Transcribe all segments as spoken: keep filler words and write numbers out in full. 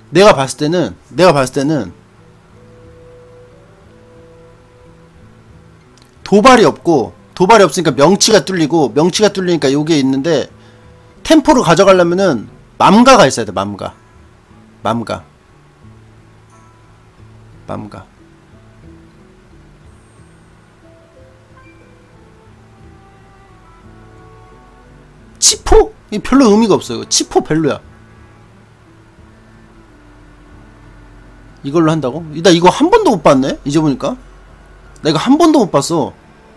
내가 봤을 때는 내가 봤을 때는 도발이 없고, 도발이 없으니까 명치가 뚫리고, 명치가 뚫리니까 요게 있는데, 템포를 가져가려면은 맘가가 있어야 돼. 맘가 맘가 맘가 치포? 이 별로 의미가 없어. 이거 치포 별로야. 이걸로 한다고? 나 이거 한 번도 못 봤네? 이제 보니까 나 이거 한 번도 못 봤어.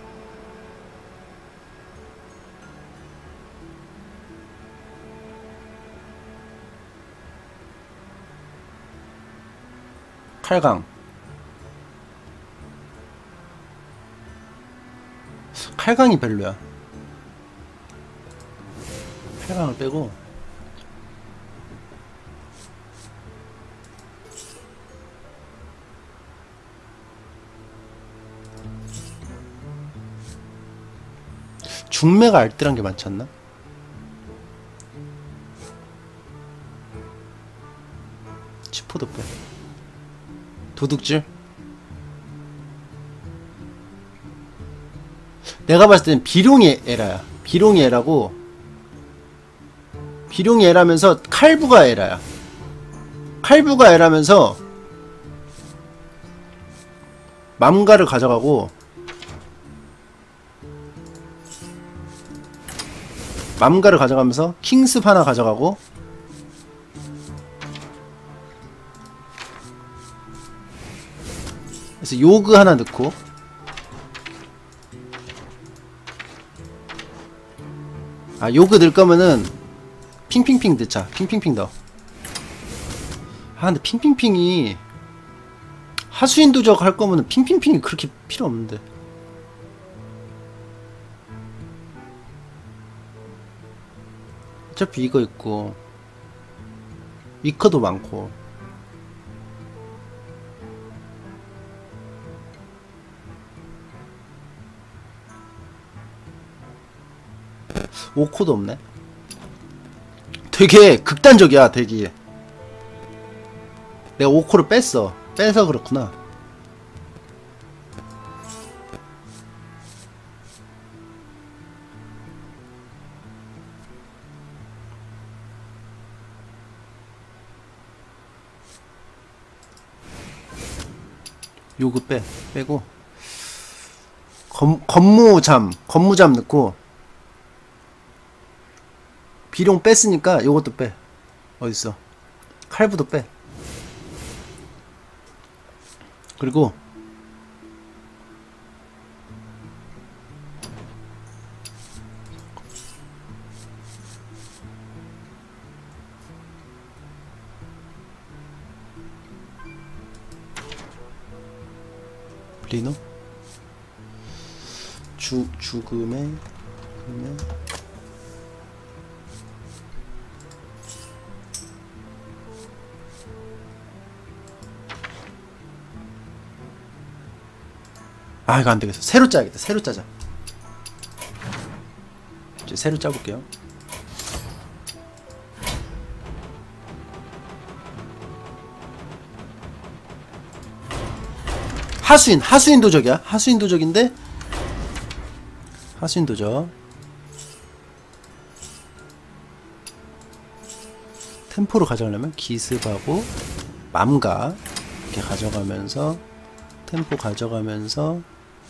칼강 칼강이 별로야. 칼강을 빼고 중매가 알뜰한 게 많지 않나? 치포도 빼. 도둑질? 내가 봤을 땐 비룡이 에라야. 비룡이 에라고, 비룡이 에라면서 칼부가 에라야. 칼부가 에라면서 맘가를 가져가고, 맘가를 가져가면서 킹습 하나 가져가고, 그래서 요그 하나 넣고, 아 요그 넣을 거면은 핑핑핑 넣자. 핑핑핑 넣어. 아 근데 핑핑핑이 하수인 도적 할 거면은 핑핑핑이 그렇게 필요 없는데. 어차피 이거 있고 위커도 많고. 오코도 없네. 되게 극단적이야. 되게 내가 오코를 뺐어. 빼서 그렇구나. 요거 빼. 빼고 검, 건무잠 건무잠 넣고, 비룡 뺐으니까 요것도 빼. 어딨어? 칼부도 빼. 그리고 리노? 주, 죽음의 죽음의 아 이거 안되겠어. 새로 짜야겠다. 새로 짜자. 이제 새로 짜볼게요. 하수인 하수인 도적이야. 하수인 도적인데, 하수인 도적 템포로 가져가려면 기습하고 맘가 이렇게 가져가면서, 템포 가져가면서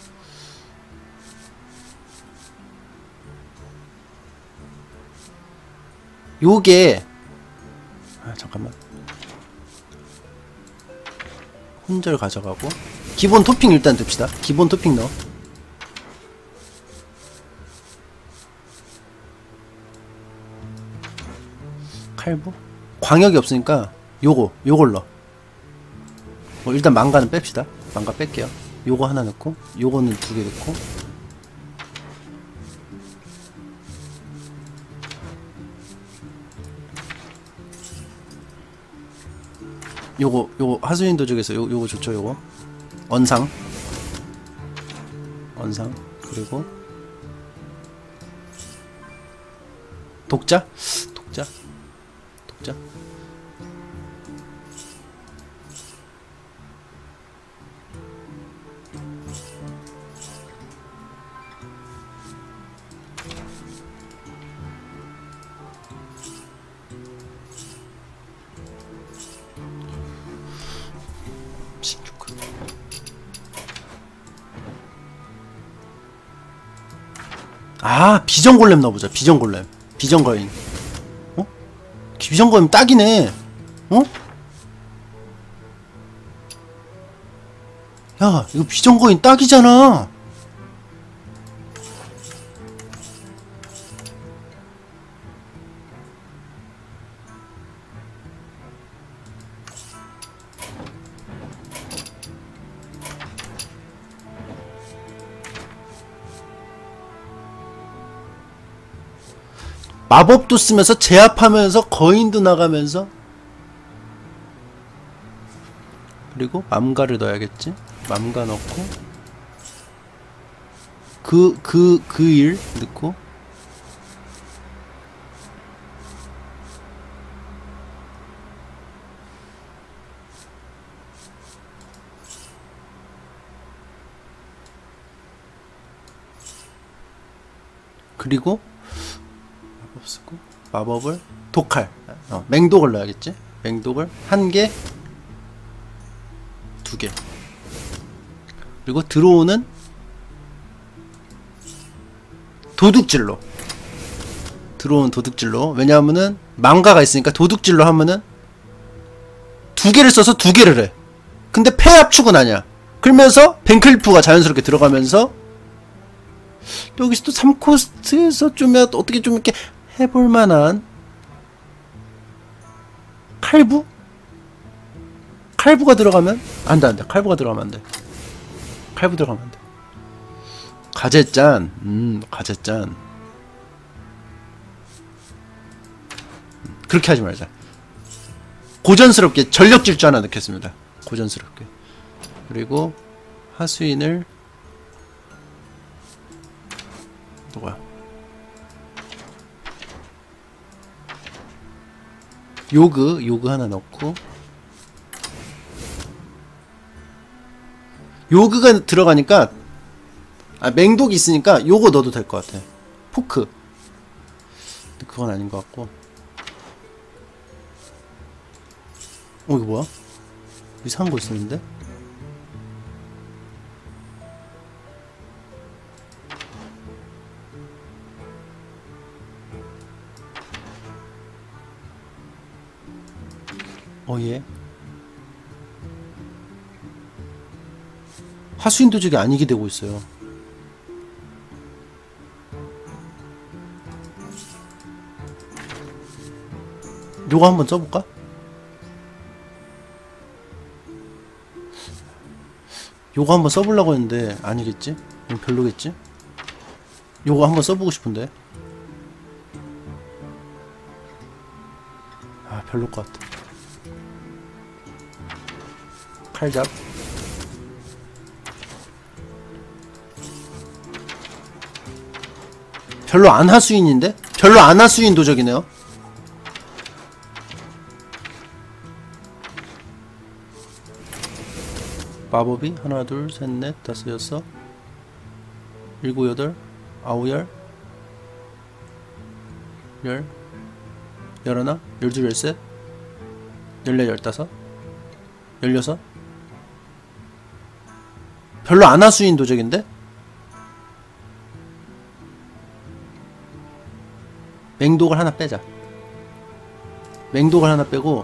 요게, 아 잠깐만, 혼절 가져가고 기본 토핑 일단 둡시다. 기본 토핑 넣어. 칼부? 광역이 없으니까 요거 요걸 넣어. 뭐 일단 망가는 뺍시다. 망가 뺄게요. 요거 하나 넣고, 요거는 두 개 넣고, 요거 요거 하수인 도적에서 요, 요거 좋죠. 요거 언상 언상 그리고 독자 독자 독자 십육. 아, 비전골렘 넣어보자. 비전골렘. 비전거인. 어? 비전거인 딱이네. 어? 야, 이거 비전거인 딱이잖아. 마법도 쓰면서 제압하면서 거인도 나가면서, 그리고 맘가를 넣어야겠지. 맘가 넣고 그 그 그 일 넣고, 그리고 마법 쓰고 마법을 독할, 어, 맹독을 넣어야겠지. 맹독을 한 개, 두 개. 그리고 들어오는 도둑질로, 들어오는 도둑질로. 왜냐하면은 망가가 있으니까 도둑질로 하면은 두 개를 써서 두 개를 해. 근데 폐압축은 아니야. 그러면서 뱅클리프가 자연스럽게 들어가면서, 여기서 또 삼 코스트에서 좀 어떻게 좀 이렇게 해볼만한 칼부? 칼부가 들어가면 안돼 안돼. 칼부가 들어가면 안돼. 칼부 들어가면 안돼. 가제짠. 음 가제짠. 그렇게 하지 말자. 고전스럽게 전력 질주 하나 넣겠습니다. 고전스럽게. 그리고 하수인을 누구야? 요그 요그 하나 넣고, 요그가 들어가니까, 아, 맹독이 있으니까 요거 넣어도 될 것 같아. 포크. 근데 그건 아닌 것 같고. 어, 이거 뭐야? 이상한 거 있었는데? 어, 예. 하수인 도적이 아니게 되고 있어요. 요거 한번 써볼까? 요거 한번 써보려고 했는데 아니겠지? 별로겠지? 요거 한번 써보고 싶은데. 아, 별로일 것 같아. 칼잡. 별로 안 하수인인데? 별로 안 하수인 도적이네요. 마법이 하나 둘 셋 넷 다섯 여섯 일곱 여덟 아홉 열 열 열하나 열둘 열셋 열넷 열다섯 열여섯. 별로 안 하수인 도적인데? 맹독을 하나 빼자. 맹독을 하나 빼고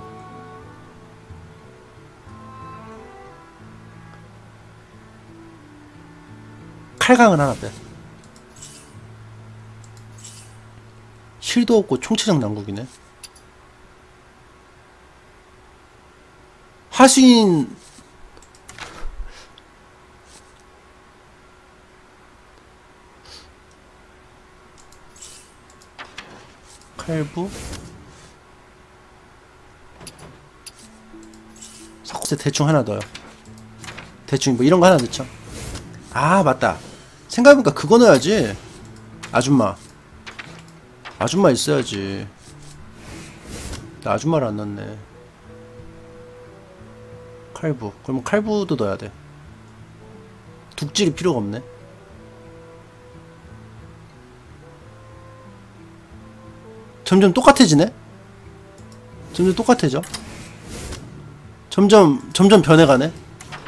칼강을 하나 빼. 실도 없고 총체적 난국이네. 하수인 칼부 석쇠 대충 하나 넣어요. 대충 뭐 이런 거 하나 넣죠. 아, 맞다. 생각해보니까 그거 넣어야지. 아줌마. 아줌마 있어야지. 나 아줌마를 안 넣었네. 칼부. 그러면 칼부도 넣어야 돼. 둑질이 필요가 없네. 점점 똑같아지네? 점점 똑같아져. 점점 점점 변해가네.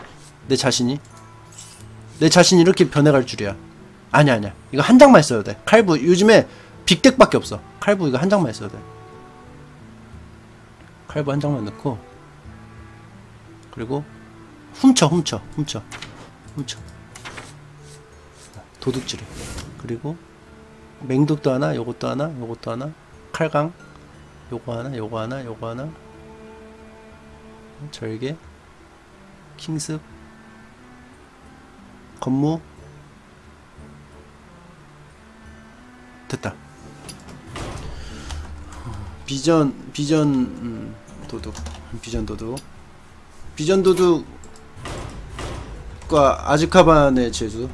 내 자신이 내 자신이 이렇게 변해갈 줄이야. 아니야 아니야 이거 한 장만 써야 돼. 칼부 요즘에 빅덱밖에 없어. 칼부 이거 한 장만 써야 돼. 칼부 한 장만 넣고 그리고 훔쳐 훔쳐 훔쳐 훔쳐 도둑질해. 그리고 맹독도 하나 요것도 하나 요것도 하나 칼강 요거 하나 요거 하나 요거 하나 절개 킹습 건무 됐다. 비전 비전 음, 도둑 비전 도둑 비전 도둑과 아즈카반의 제주.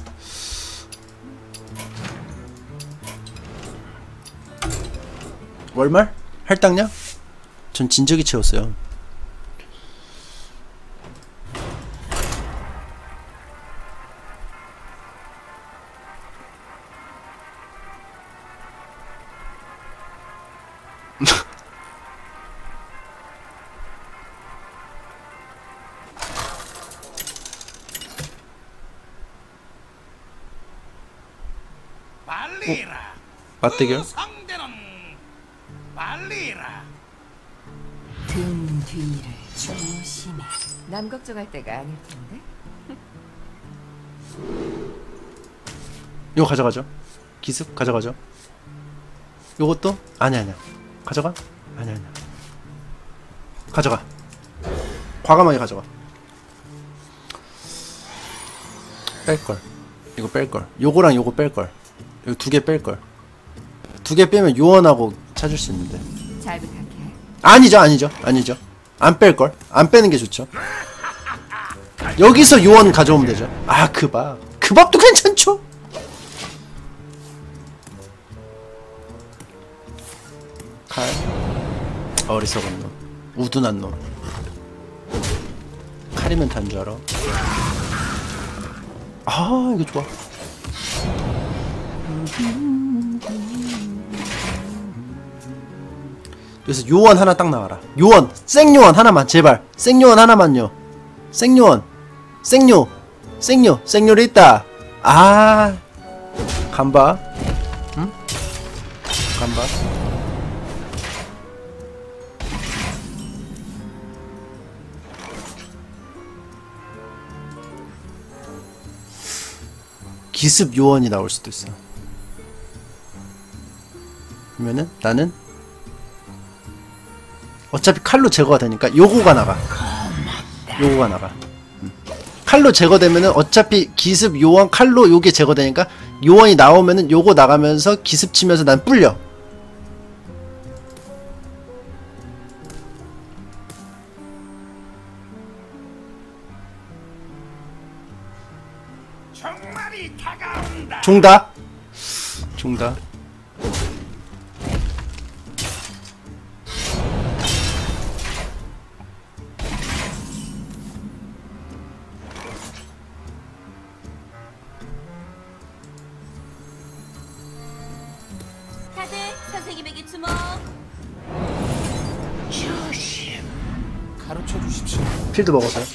월말? 할당량? 전 진작에 채웠어요. 말리라. 맞대결? 상대는 말리라. 등 뒤를 조심해. 남 걱정할 때가 아닐 텐데. 이거 가져가죠. 기습 가져가죠. 요것도 아니야 아니야 가져가. 아니야 아니야 가져가. 과감하게 가져가. 뺄걸. 이거 뺄걸. 요거랑 요거 뺄걸. 이거 두 개 뺄걸. 두 개 빼면 요원하고 찾을 수 있는데. 잘 부탁해. 아니죠 아니죠 아니죠 안 뺄걸. 안 빼는 게 좋죠. 여기서 요원 가져오면 되죠. 아 그 밥 그 밥도 괜찮죠. 칼 어리석은 놈 우둔한 놈. 칼이면 단 줄 알아. 아 이거 좋아. 그래서 요원 하나 딱 나와라. 요원 생요원 하나만 제발. 생요원 하나만요. 생요원 생요 생요 생요를 있다. 아 간바 응? 간바 기습 요원이 나올 수도 있어. 그러면은 나는 어차피 칼로 제거가 되니까 요거가 나가. 요거가 나가. 음. 칼로 제거되면은 어차피 기습 요원 칼로 요게 제거되니까 요원이 나오면은 요거 나가면서 기습 치면서 난 뿔려. 정말이 다가온다. 종다. 종다. 다들 선생님에게 주목. 조심. 가르쳐 주십시오. 필드 먹었어요.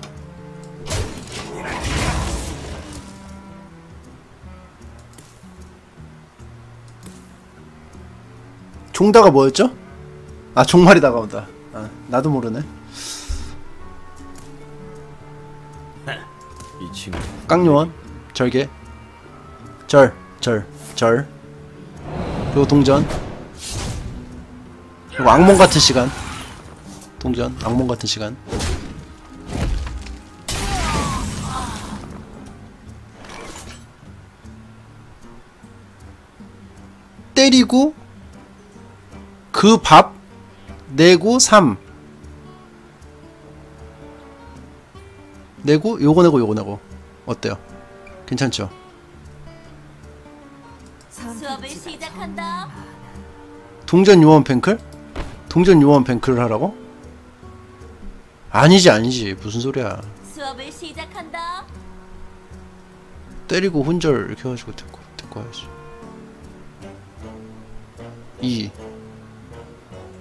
종다가 뭐였죠? 아 종말이 다가온다. 아 나도 모르네. 이 친구. 깡요원 절개 절 절 절 그리고 동전 그리고 악몽 같은 시간. 동전 악몽 같은 시간. 때리고 그 밥 내고 삼 내고 요거 내고 요거 내고 어때요? 괜찮죠? 수업을 시작한다. 동전 요원 뱅클? 동전 요원 뱅클을 하라고? 아니지 아니지 무슨 소리야. 수업을 시작한다. 때리고 혼절 이렇게 해가지고 데리고 데리고 와야지. 이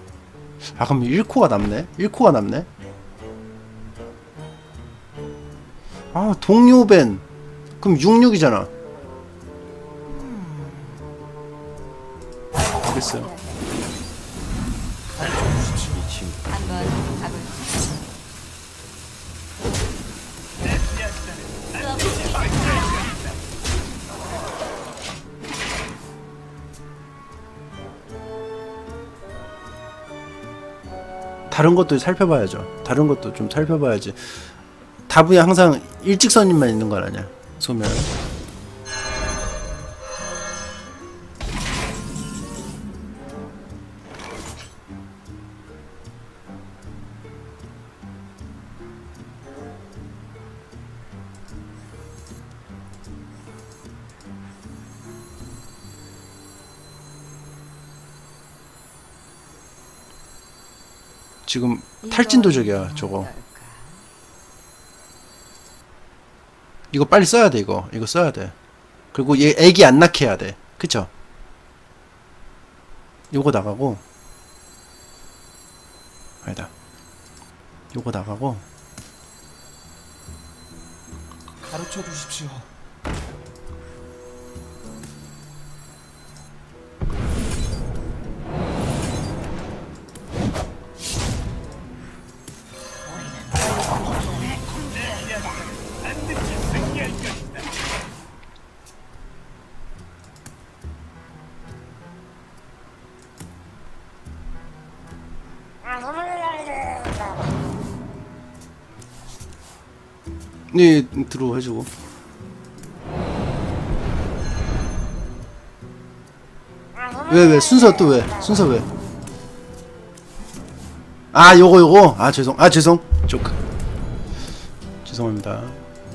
아 그럼 일 코가 남네? 일 코가 남네? 아 동요벤 그럼 육십육이잖아. 알겠어요. 한번 가볼까? 다른 것도 살펴봐야죠. 다른 것도 좀 살펴봐야지. 다부에 항상 일직선만 있는 건 아니야. 소멸. 지금 탈진 도적이야 저거. 어떨까? 이거 빨리 써야 돼. 이거 이거 써야 돼. 그리고 얘 애기 안 낳게 해야 돼. 그쵸? 요거 나가고 아니다. 요거 나가고 가르쳐 주십시오. 네 들어 해주고. 왜 왜 순서 또 왜? 순서 왜? 아 요거 요거 아 죄송 아 죄송 조크 죄송합니다.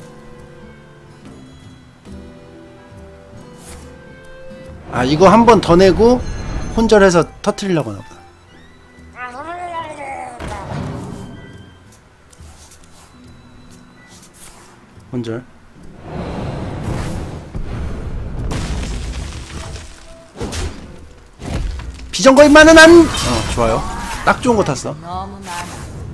아 이거 한 번 더 내고 혼절해서 터트리려고 하나보다. 혼절. 비정거인만은 안. 어 좋아요. 딱 좋은 거 탔어. 너무 많아.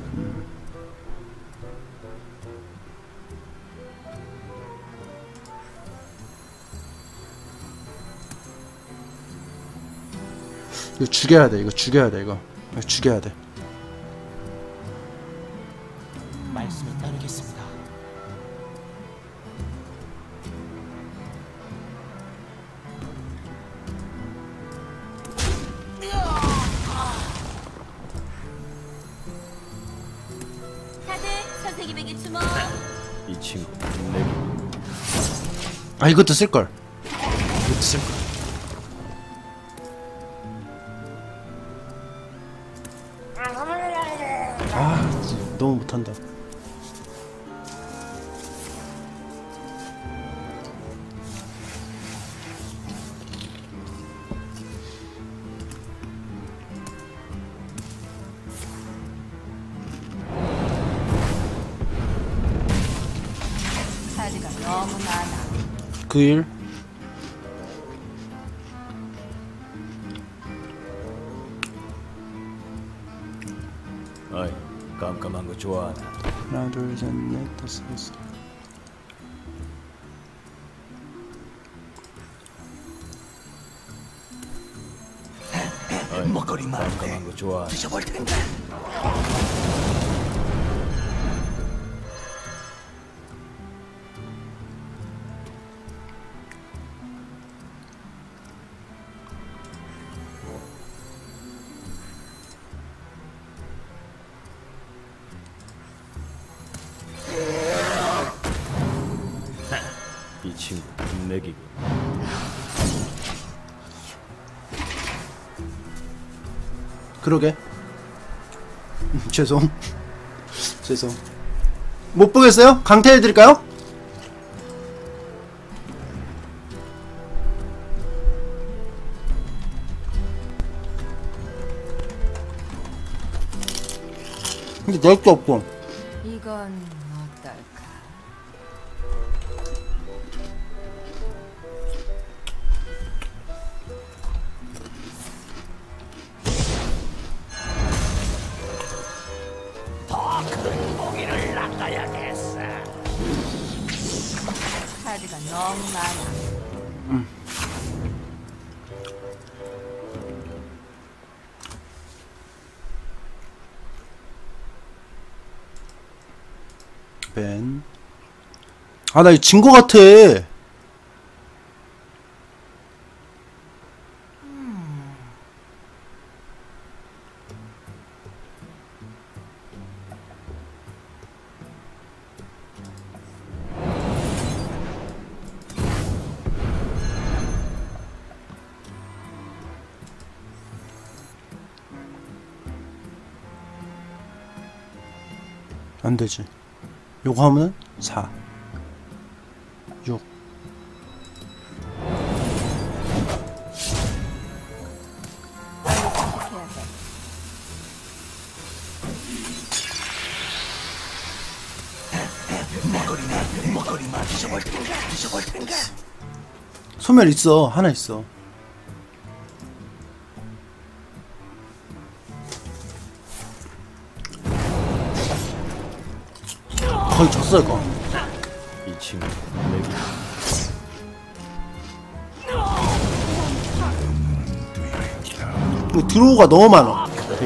이거 죽여야 돼. 이거 죽여야 돼. 이거, 이거 죽여야 돼. 말씀에 따르겠습니다. 다들 선생님에게 주목. 이 친구 내 아 이것도 쓸 걸. 이것도 쓸 걸. 아 진짜 너무 못한다. 사지가 너무 많아. 그 일. 어이 깜깜한 거 좋아하나? 하나 둘셋넷 다섯 여섯. 어이 먹거리 많은데 깜깜한 거 좋아하나? 드셔볼 텐데. 이 친구 내기 그러게. 음, 죄송. 죄송. 못 보겠어요? 강퇴해드릴까요? 근데 낼 게 없고. 이건 어떨까? 더 큰 고기를 낚아야겠어. 카드가 너무 많아. 벤. 아, 나 이거 진 거 같아. 안 되지. 요거 하면 사, 육. 해야 해. 소멸 있어. 하나 있어. 거의 졌어 이거. 이 친구 내기. 이거 드로우가 너무 많아.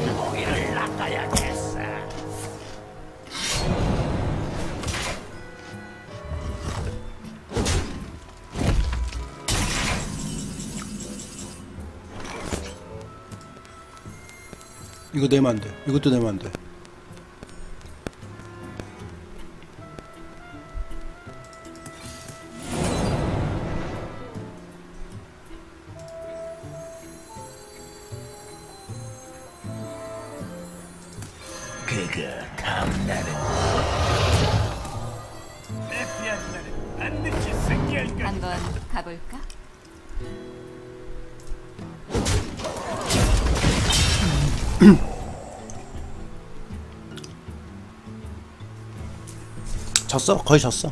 이거 내면 안 돼. 이것도 내면 안 돼. 한번 가볼까? 졌어? 거의 졌어.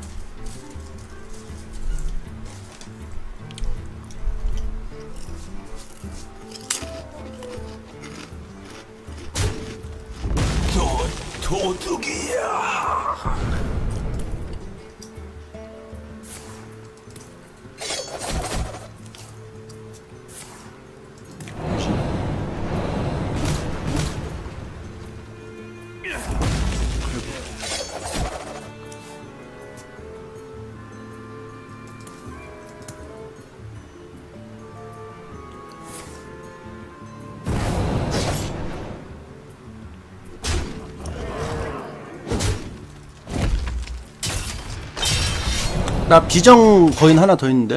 나 비정 거인 하나 더 있는데?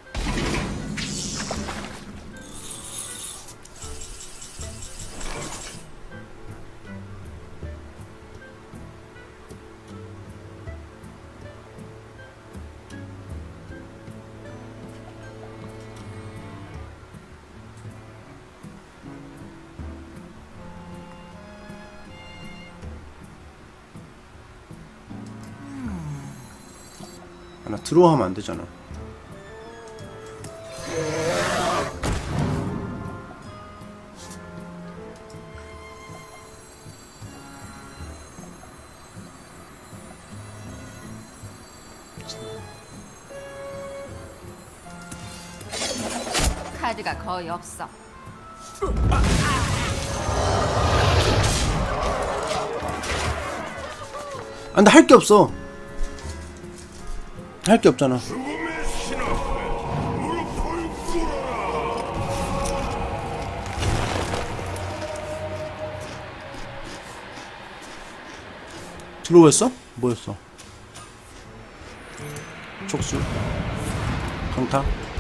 나 들어와 하면 안 되잖아. 카드가 거의 없어. 아, 근데 할 게 없어. 할 게 없잖아. 들어왔어? 뭐였어? 촉수, 강타,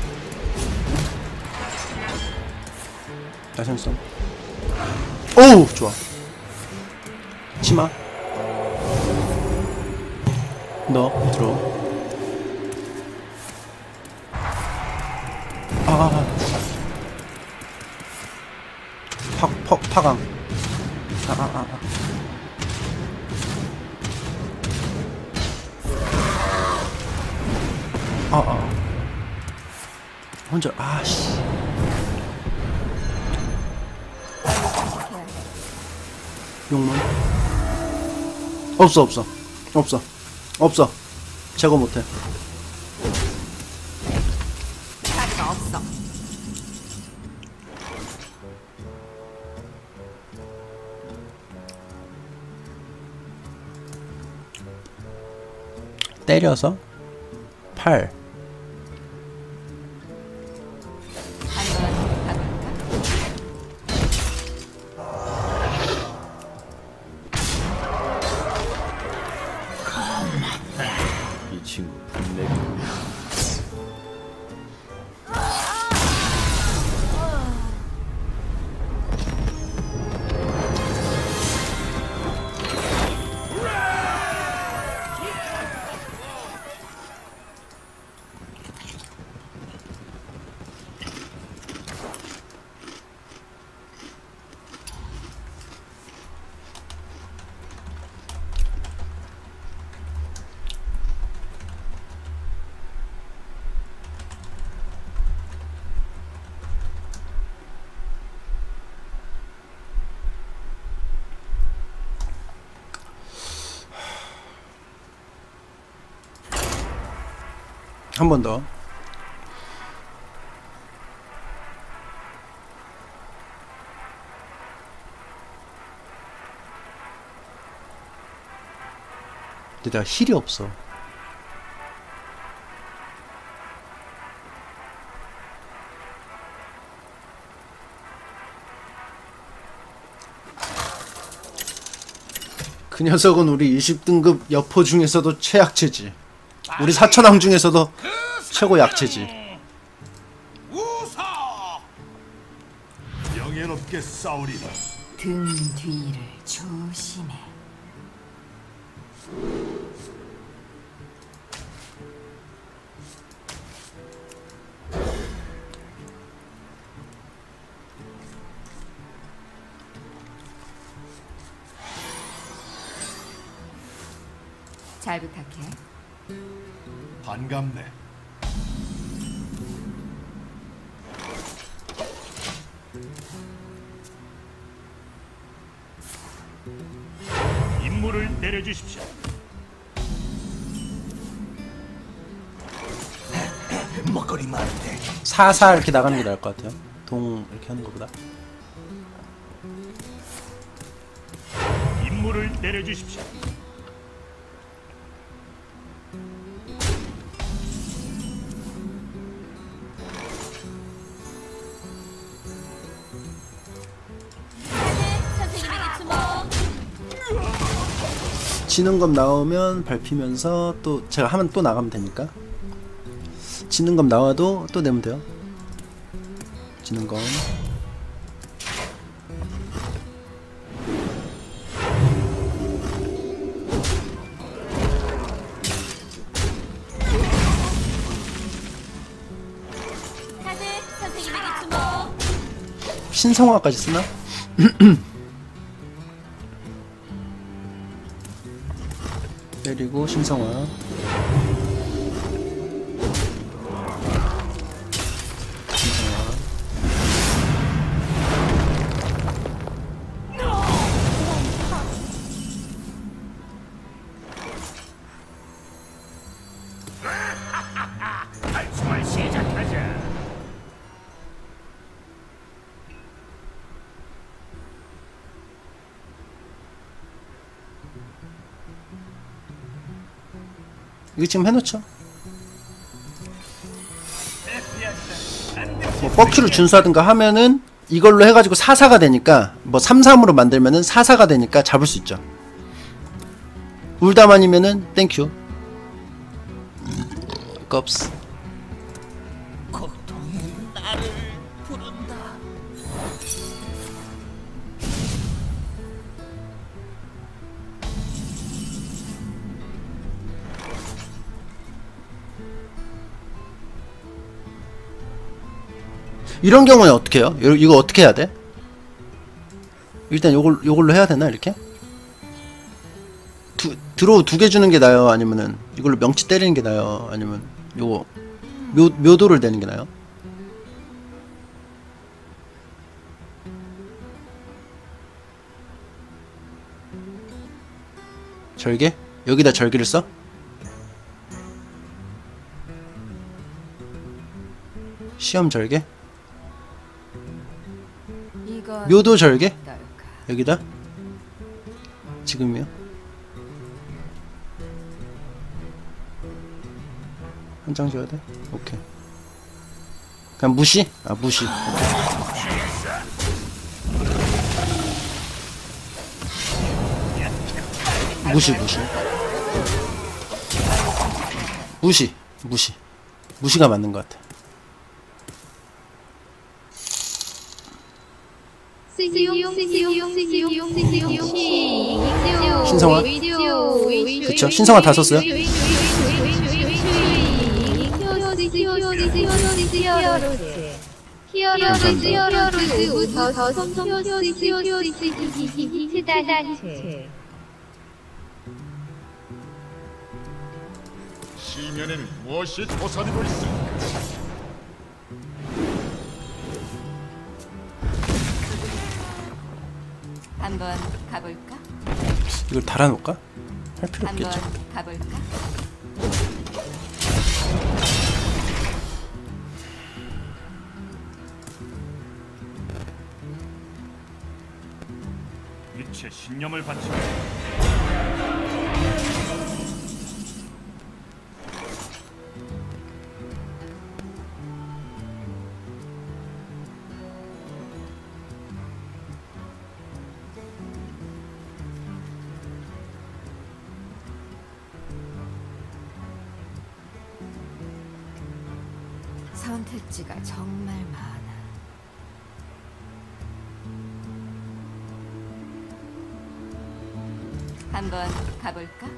야생성. 오우 좋아. 치마. 너 들어. 아, 파, 파, 파강. 아, 아, 아, 아. 아, 아. 혼자, 아씨. 용문. 없어, 없어. 없어. 없어. 제거 못해. 카드가 없어. 때려서 팔. 한번 가볼까? 이 친구 분맥이 한 번 더. 근데 내가 힐이 없어. 그 녀석은 우리 이십 등급 여포 중에서도 최약체지. 우리 사천왕 중에서도 최고 약체지. 우사! 영예롭게 싸우리라. 등 뒤를 조심해. 잘 부탁해. 반갑네. 임무를 내려주십시오. 먹거리 많은데. 사사 이렇게 나가는 게 나을 것 같아요. 동 이렇게 하는 것보다. 임무를 내려주십시오. 선생님에게 주목. 지는 검 나오면 밟히면서 또 제가 하면 또 나가면 되니까. 지는 검 나와도 또 내면 돼요. 지는 검. 카드 선생님에게 주목. 신성화까지 쓰나? 때리고 신성화. 신성화. 탈출을 시작하자. 이거 지금 해놓죠. 뭐 뻑큐를 준수하든가 하면은 이걸로 해가지고 사사가 되니까 뭐 삼삼으로 만들면은 사사가 되니까 잡을 수 있죠. 울다만이면은 땡큐. 껍스. 고통이 나를 부른다. 이런 경우는 어떻게 해요? 요- 이거 어떻게 해야 돼? 일단 요걸, 요걸로 해야 되나 이렇게? 두, 드로우 두 개 주는 게 나아요? 아니면은 이걸로 명치 때리는 게 나아요? 아니면 요거 묘, 묘도를 내는 게 나아요? 절개? 여기다 절개를 써? 시험 절개? 이건 묘도 절개? 어떨까? 여기다? 지금이요? 한 장 줘야 돼? 오케이. 그냥 무시? 아 무시. 무시 무시. 무시 무시. 무시가 맞는 것 같아. 신성화? 그쵸, 신성화 다 썼어요? 시면에는 무엇이 도사리고 있을까? 한번 가볼까? 이걸 달아놓을까? 할 필요 한번 없겠죠. 가볼까? 빛의 신념을 바치. 선택지가 정말 많아. 한번 가볼까?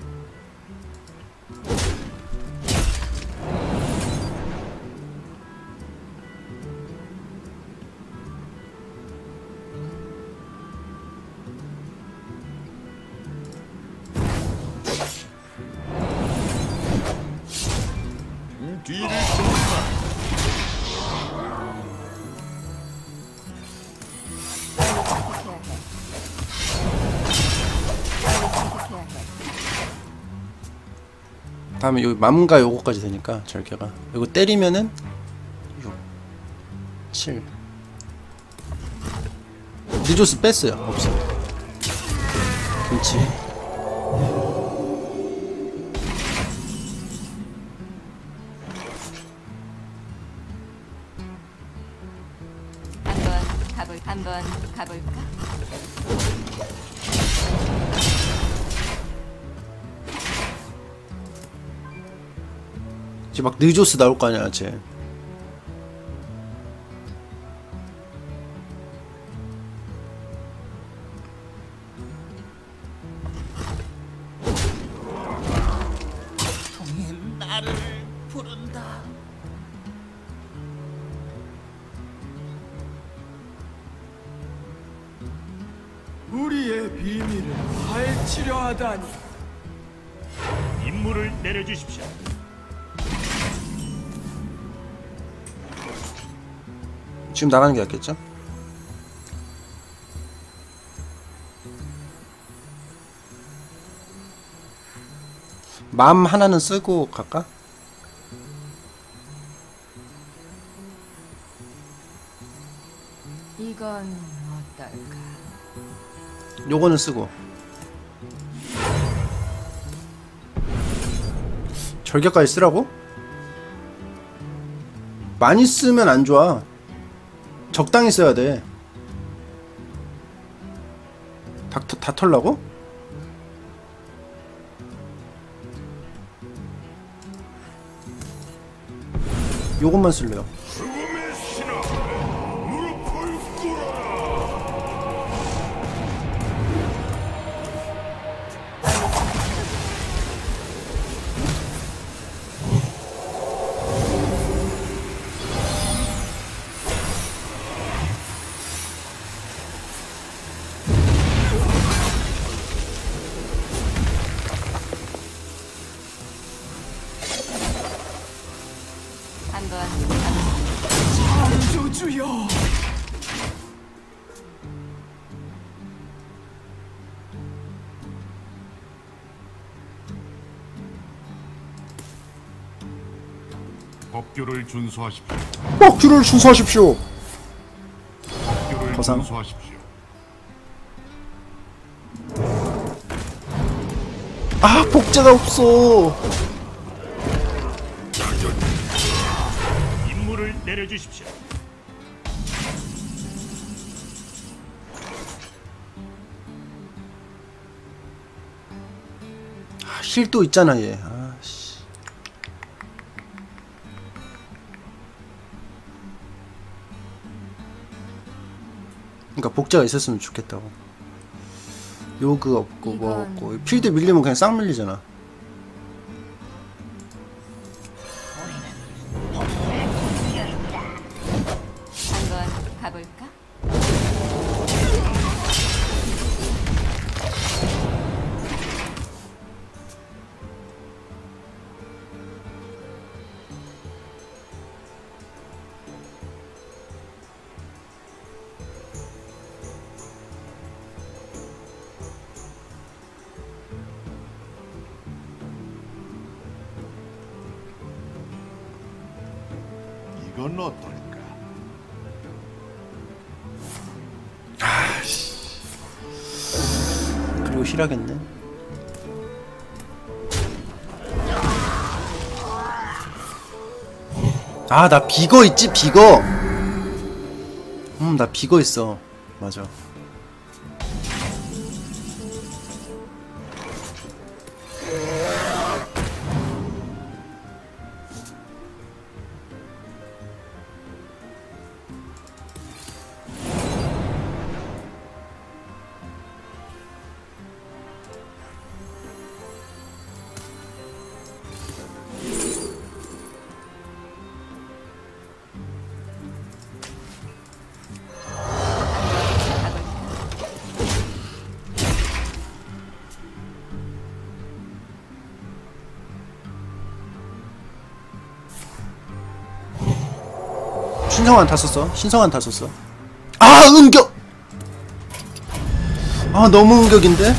등 뒤를 쫓아 선택해야 해. 선택해야 해. 다음에 여기 맘과 요거까지 되니까 절개가. 이거 때리면은 육, 칠. 니조스 뺐어요. 없어. 김치. 한번 가볼 한번 가볼까? 이제 막 느조스 나올 거 아니야, 쟤. 동이 나를 부른다. 우리의 비밀을 파헤치려 하다니. 임무를 내려주십시오. 지금 나가는 게 낫겠죠? 맘 하나는 쓰고 갈까? 이건 어떨까? 요거는 쓰고. 절개까지 쓰라고? 많이 쓰면 안 좋아. 적당히 써야 돼. 다, 다 털라고? 요것만 쓸래요. 한번 창조주여. 법규를 준수하십시오. 법규를 준수하십시오. 법규를 거상. 준수하십시오. 아 복제가 없어. 임무를 내려주십시오. 아, 힐도 있잖아 얘. 아씨. 그러니까 복제가 있었으면 좋겠다고. 요그 없고 뭐 이건- 없고 필드 밀리면 그냥 싹 밀리잖아. 한번 가볼까? 이건 어떨까? 그리고 힐하겠네. 아 나 비거 있지 비거. 음 나 비거 있어. 맞아. 신성한 다 썼어. 신성한 다 썼어. 아 응격. 아 너무 응격인데.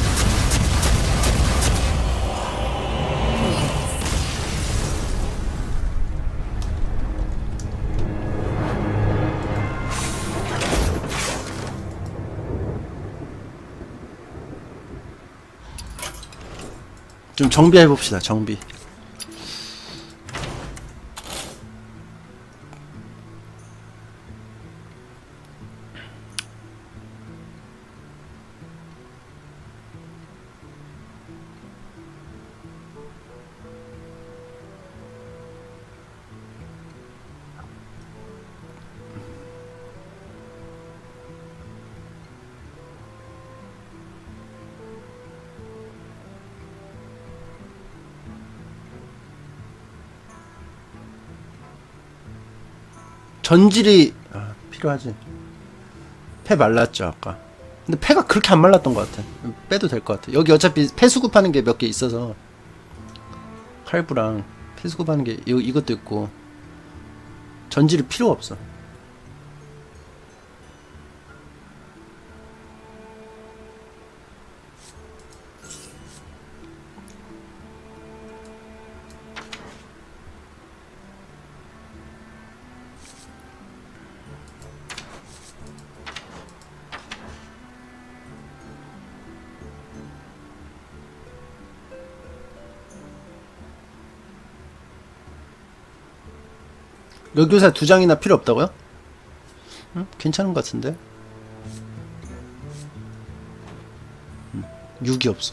좀 정비해 봅시다. 정비. 전질이 아, 필요하지. 폐 말랐죠 아까. 근데 폐가 그렇게 안 말랐던 것 같아. 빼도 될 것 같아. 여기 어차피 폐 수급하는 게 몇 개 있어서 칼부랑 폐 수급하는 게 이, 이것도 있고 전질이 필요 없어. 여교사 두 장이나 필요 없다고요? 응? 괜찮은 것 같은데? 음, 육이 없어.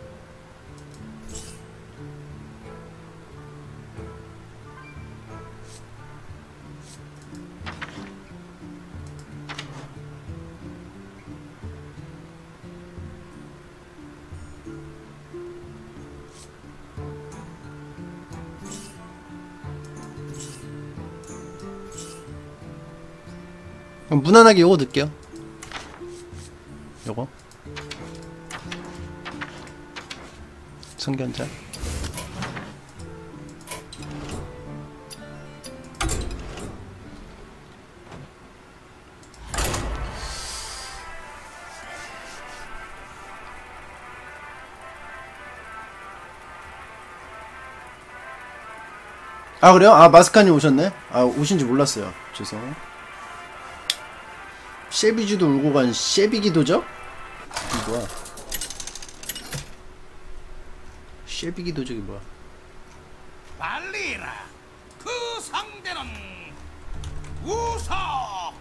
그럼 무난하게 요거 넣을게요. 요거 성견자. 아 그래요? 아 마스카님 오셨네? 아 오신지 몰랐어요. 죄송. 쉐비지도 울고 간 쉐비기도죠? 이 뭐야? 쉐비기도적이 뭐야? 빨리라. 그 상대는 우서.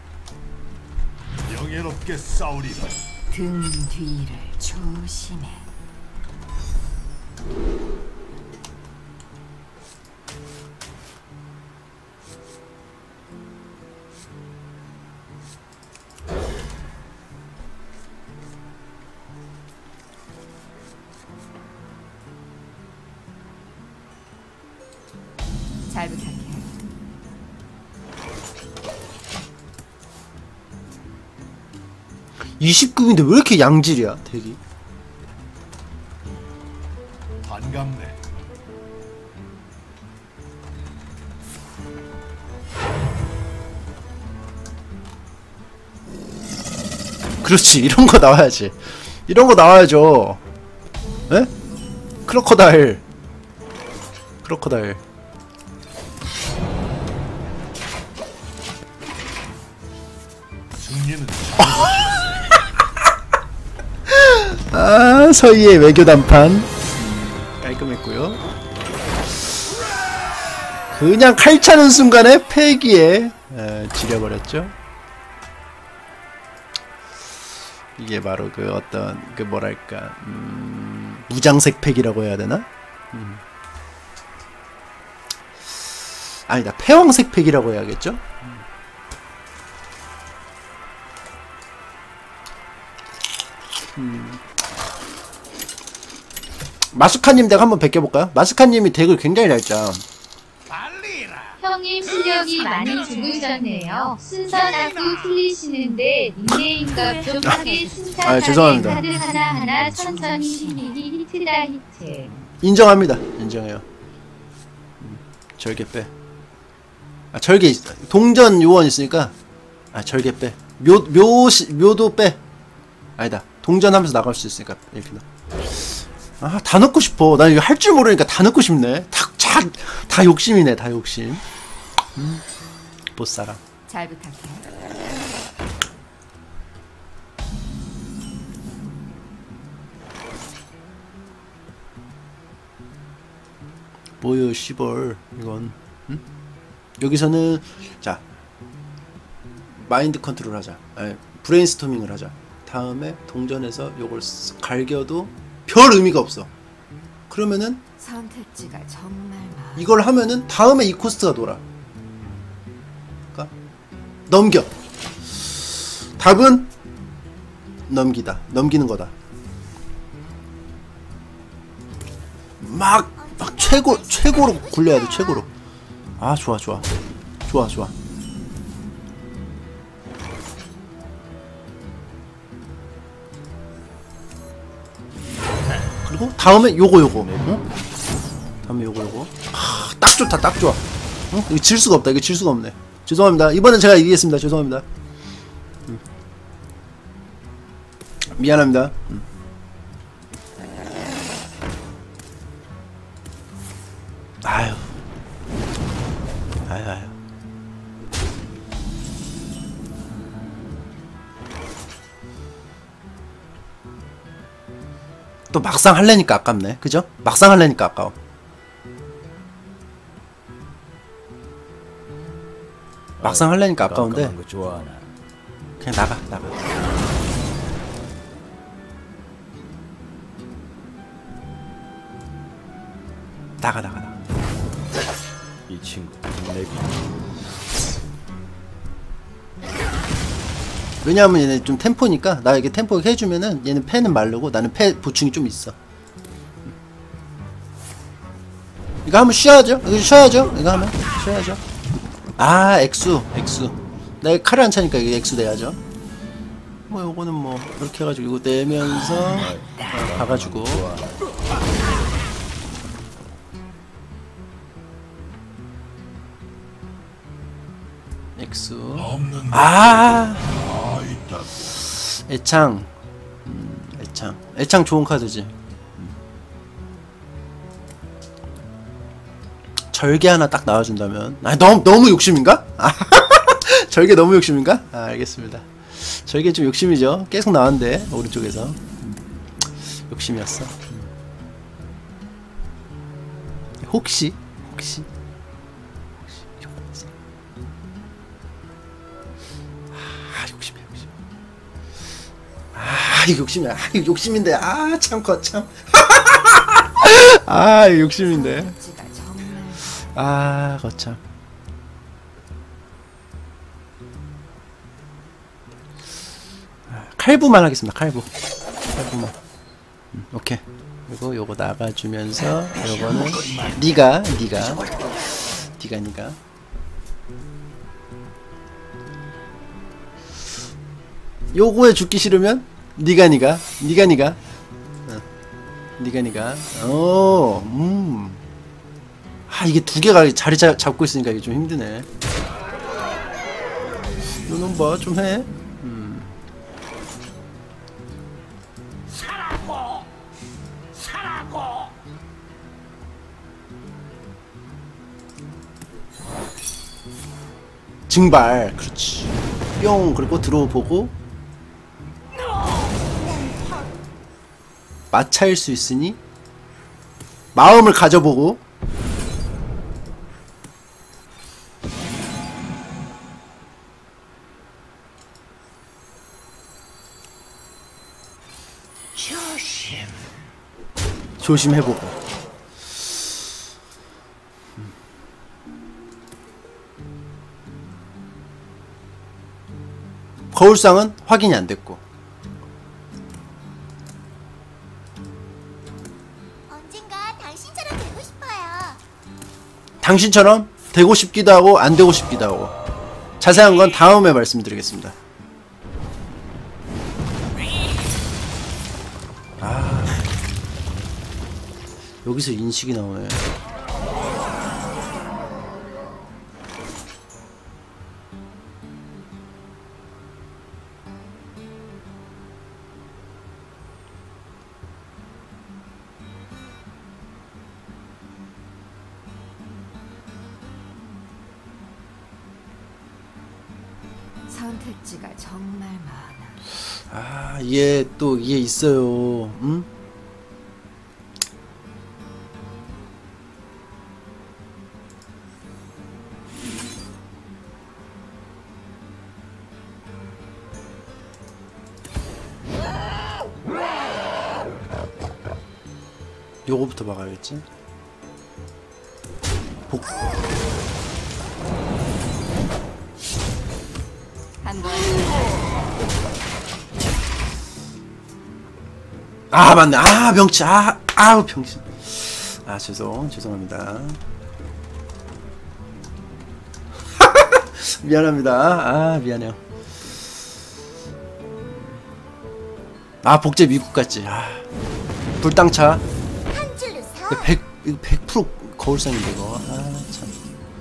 명예롭게 싸우리라. 등 뒤를 조심해. 잘 부탁해. 이십 급인데 왜 이렇게 양질이야 대기? 반갑네. 그렇지 이런 거 나와야지. 이런 거 나와야죠. 에? 크로커다일. 크로커다일. 승리는 아 서희의 외교 단판 깔끔했고요. 그냥 칼 차는 순간에 패기에 에, 지려버렸죠. 이게 바로 그 어떤 그 뭐랄까 음, 무장색 팩이라고 해야 되나? 음. 아니다 패왕색 팩이라고 해야겠죠? 음. 마스카님 덱 한번 베껴볼까요? 마스카님이 덱을 굉장히 잘 짜. 빨리라. 형님 실력이 많이 죽으셨네요. 순서 자꾸 틀리시는데 닉네임과 좀 하게 순삭하게 아, 죄송합니다. 카드 하나하나 천천히 히히히 히트다 히트. 인정합니다. 인정해요. 음, 절개 빼. 아 절개 있- 동전 요원 있으니까 아 절개 빼. 묘 묘시 묘도 빼. 아니다. 동전하면서 나갈 수 있으니까 이렇게 넣어. 아, 다 넣고 싶어. 난 이거 할 줄 모르니까 다 넣고 싶네. 다, 다, 다 욕심이네, 다 욕심. 음, 보스사람. 잘 부탁해. 뭐요, 시벌. 이건. 음? 여기서는, 자, 마인드 컨트롤 하자. 아니, 브레인스토밍을 하자. 다음에 동전에서 요걸 쓱 갈겨도 별 의미가 없어. 그러면은 선택지가 정말 많아. 이걸 하면은 다음에 이 코스트가 돌아. 그러니까 넘겨. 답은 넘기다. 넘기는 거다. 막, 막 최고 최고로 굴려야 돼. 최고로. 아 좋아 좋아 좋아 좋아. 그리고 다음에 요거 요거. 응? 다음에 요거 요거. 하, 딱 좋다 딱 좋아. 응? 이거 질 수가 없다. 이거 질 수가 없네. 죄송합니다. 이번엔 제가 이기겠습니다. 죄송합니다. 음. 미안합니다. 음. 아유. 아유 아유. 또 막상 할래니까 아깝네. 그죠? 막상 할래니까 아까워. 막상 할래니까 아까운데 깜깜한 거 좋아하나? 그냥 나가 나가. 나가 나가 나가. 이 친구 내기 왜냐하면 얘네 좀 템포니까 나 이게 템포 해주면은 얘는 패는 마르고 나는 패 보충이 좀 있어. 이거 한번 쉬어야죠. 이거 쉬어야죠. 이거 하면 쉬어야죠. 아 액수 액수. 내가 칼을 안 차니까 이게 액수 내야죠. 뭐 요거는 뭐 이렇게 해가지고 이거 내면서 어, 가가지고 액수. 아 애창. 음, 애창. 애창 좋은 카드지. 절개 하나 딱 나와준다면. 아 너무 너무 욕심인가? 아, 절개 너무 욕심인가? 아 알겠습니다. 절개 좀 욕심이죠. 계속 나왔는데 오른쪽에서 음, 욕심이었어. 음. 혹시 혹시 혹시 이런 거 있어. 아 욕심이야 욕심. 아 이거 욕심이야. 아, 이거 욕심인데 아 참 거참. 아 이거 욕심인데. 선택지가 정말 아 거참. 칼부만 하겠습니다. 칼부. 칼부만. 음, 오케이. 그리고 요거 나가주면서 요거는 니가 니가 니가 니가 요거에 죽기 싫으면 니가 니가 니가 니가 어. 니가 니가 오 음. 아 이게 두 개가 자리 잡, 잡고 있으니까 이게 좀 힘드네. 요놈 봐 좀 해. 음. 사라고 사라고 증발 그렇지. 뿅 그리고 들어보고 마차일 수 있으니 마음을 가져보고 조심 조심해보고. 음. 거울상은 확인이 안 됐고 언젠가 당신처럼 되고 싶어요. 당신처럼 되고 싶기도 하고 안 되고 싶기도 하고 자세한 건 다음에 말씀드리겠습니다. 아 여기서 인식이 나오네. 선택지가 정말 많아. 아, 얘 또 얘 있어요. 응? 요거부터 막아야겠지. 복. 한번 아 맞네. 아 명치. 아 아우 병신. 아 죄송 죄송합니다. 미안합니다. 아 미안해요. 아 복제 미국 같지. 아 불당차. 한 줄로 서. 백 이거 백 퍼센트 거울상인데 이거. 아 참.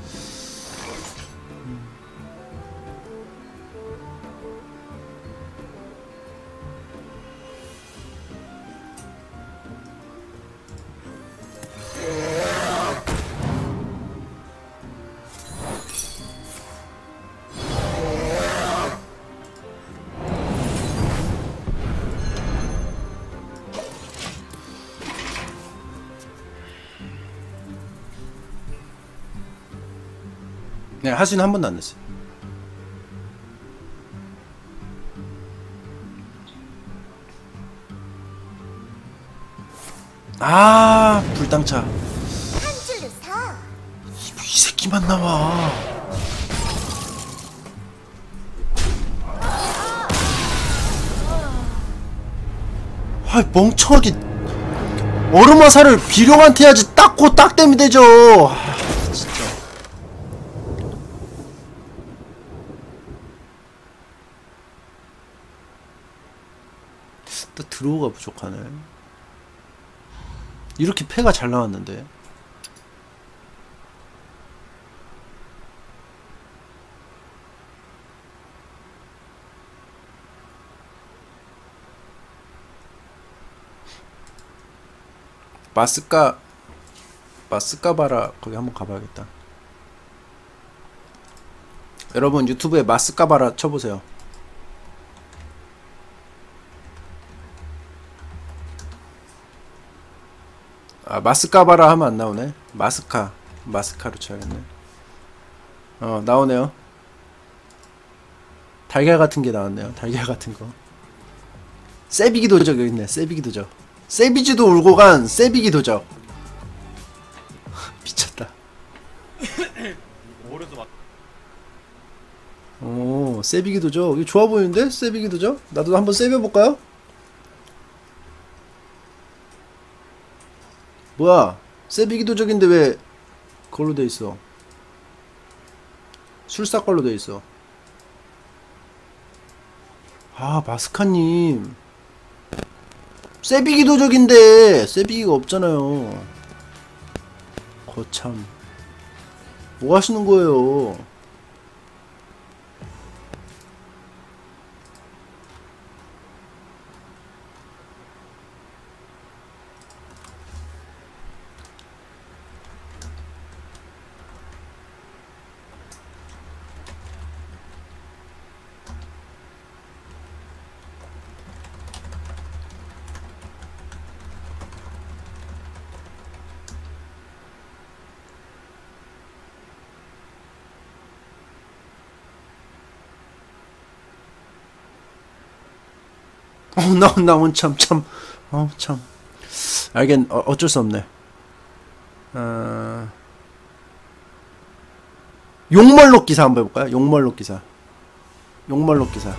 네, 하수는 한 번도 안 냈어요. 아, 불당차. 한 줄로 서. 이, 이 새끼만 나와. 아, 멍청하게 얼음 화살을 비룡한테 해야지 닦고 딱 되면 되죠. 아, 진짜. 또 드로우가 부족하네. 이렇게 패가 잘 나왔는데. 마스카 마스카바라 거기 한번 가봐야겠다. 여러분 유튜브에 마스카바라 쳐보세요. 아 마스카바라 하면 안 나오네. 마스카 마스카로 쳐야겠네. 어 나오네요. 달걀 같은 게 나왔네요. 달걀 같은 거. 세비기 도적 여기 있네. 세비기 도적. 세비지도 울고 간 세비기 도적. 미쳤다. 오 세비기 도적. 이거 좋아 보이는데? 세비기 도적? 나도 한번 세벼볼까요? 뭐야 세비기 도적인데 왜 그걸로 돼있어? 술사 걸로 돼있어. 아 마스카님 세비기 도적인데 세비기가 없잖아요. 거참 뭐 하시는 거예요? 어, 나, 나, 참, 참, 어, 참. 알겠, 어, 어쩔 수 없네. 어, 용멀록 기사 한번 해볼까요? 용멀록 기사. 용멀록 기사.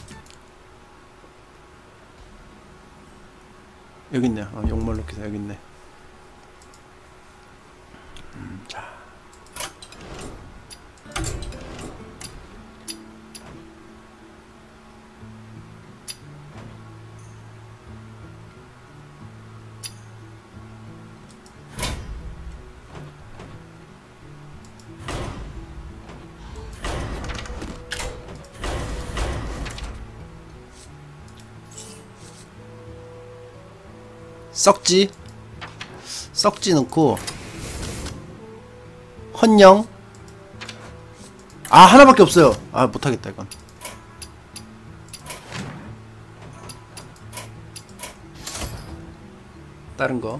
여기 있네요. 어, 용멀록 기사 여기 있네. 음, 자. 썩지 썩지 넣고 헌령 아 하나밖에 없어요. 아 못하겠다 이건. 다른 거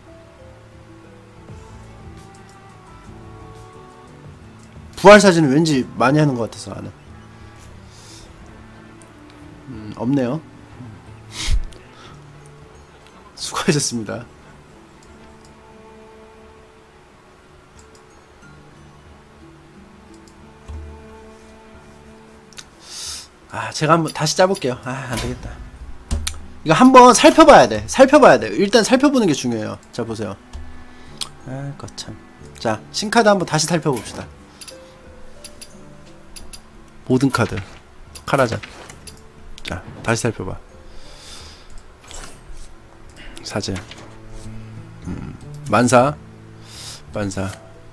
부활 사진은 왠지 많이 하는 것 같아서 나는. 음, 없네요. 수고하셨습니다. 아 제가 한번 다시 짜볼게요. 아 안되겠다. 이거 한번 살펴봐야 돼. 살펴봐야 돼. 일단 살펴보는 게 중요해요. 자 보세요. 아 거참. 자 신카드 한번 다시 살펴봅시다. 모든 카드 카라잔. 자 다시 살펴봐. 사제 음, 만사 만사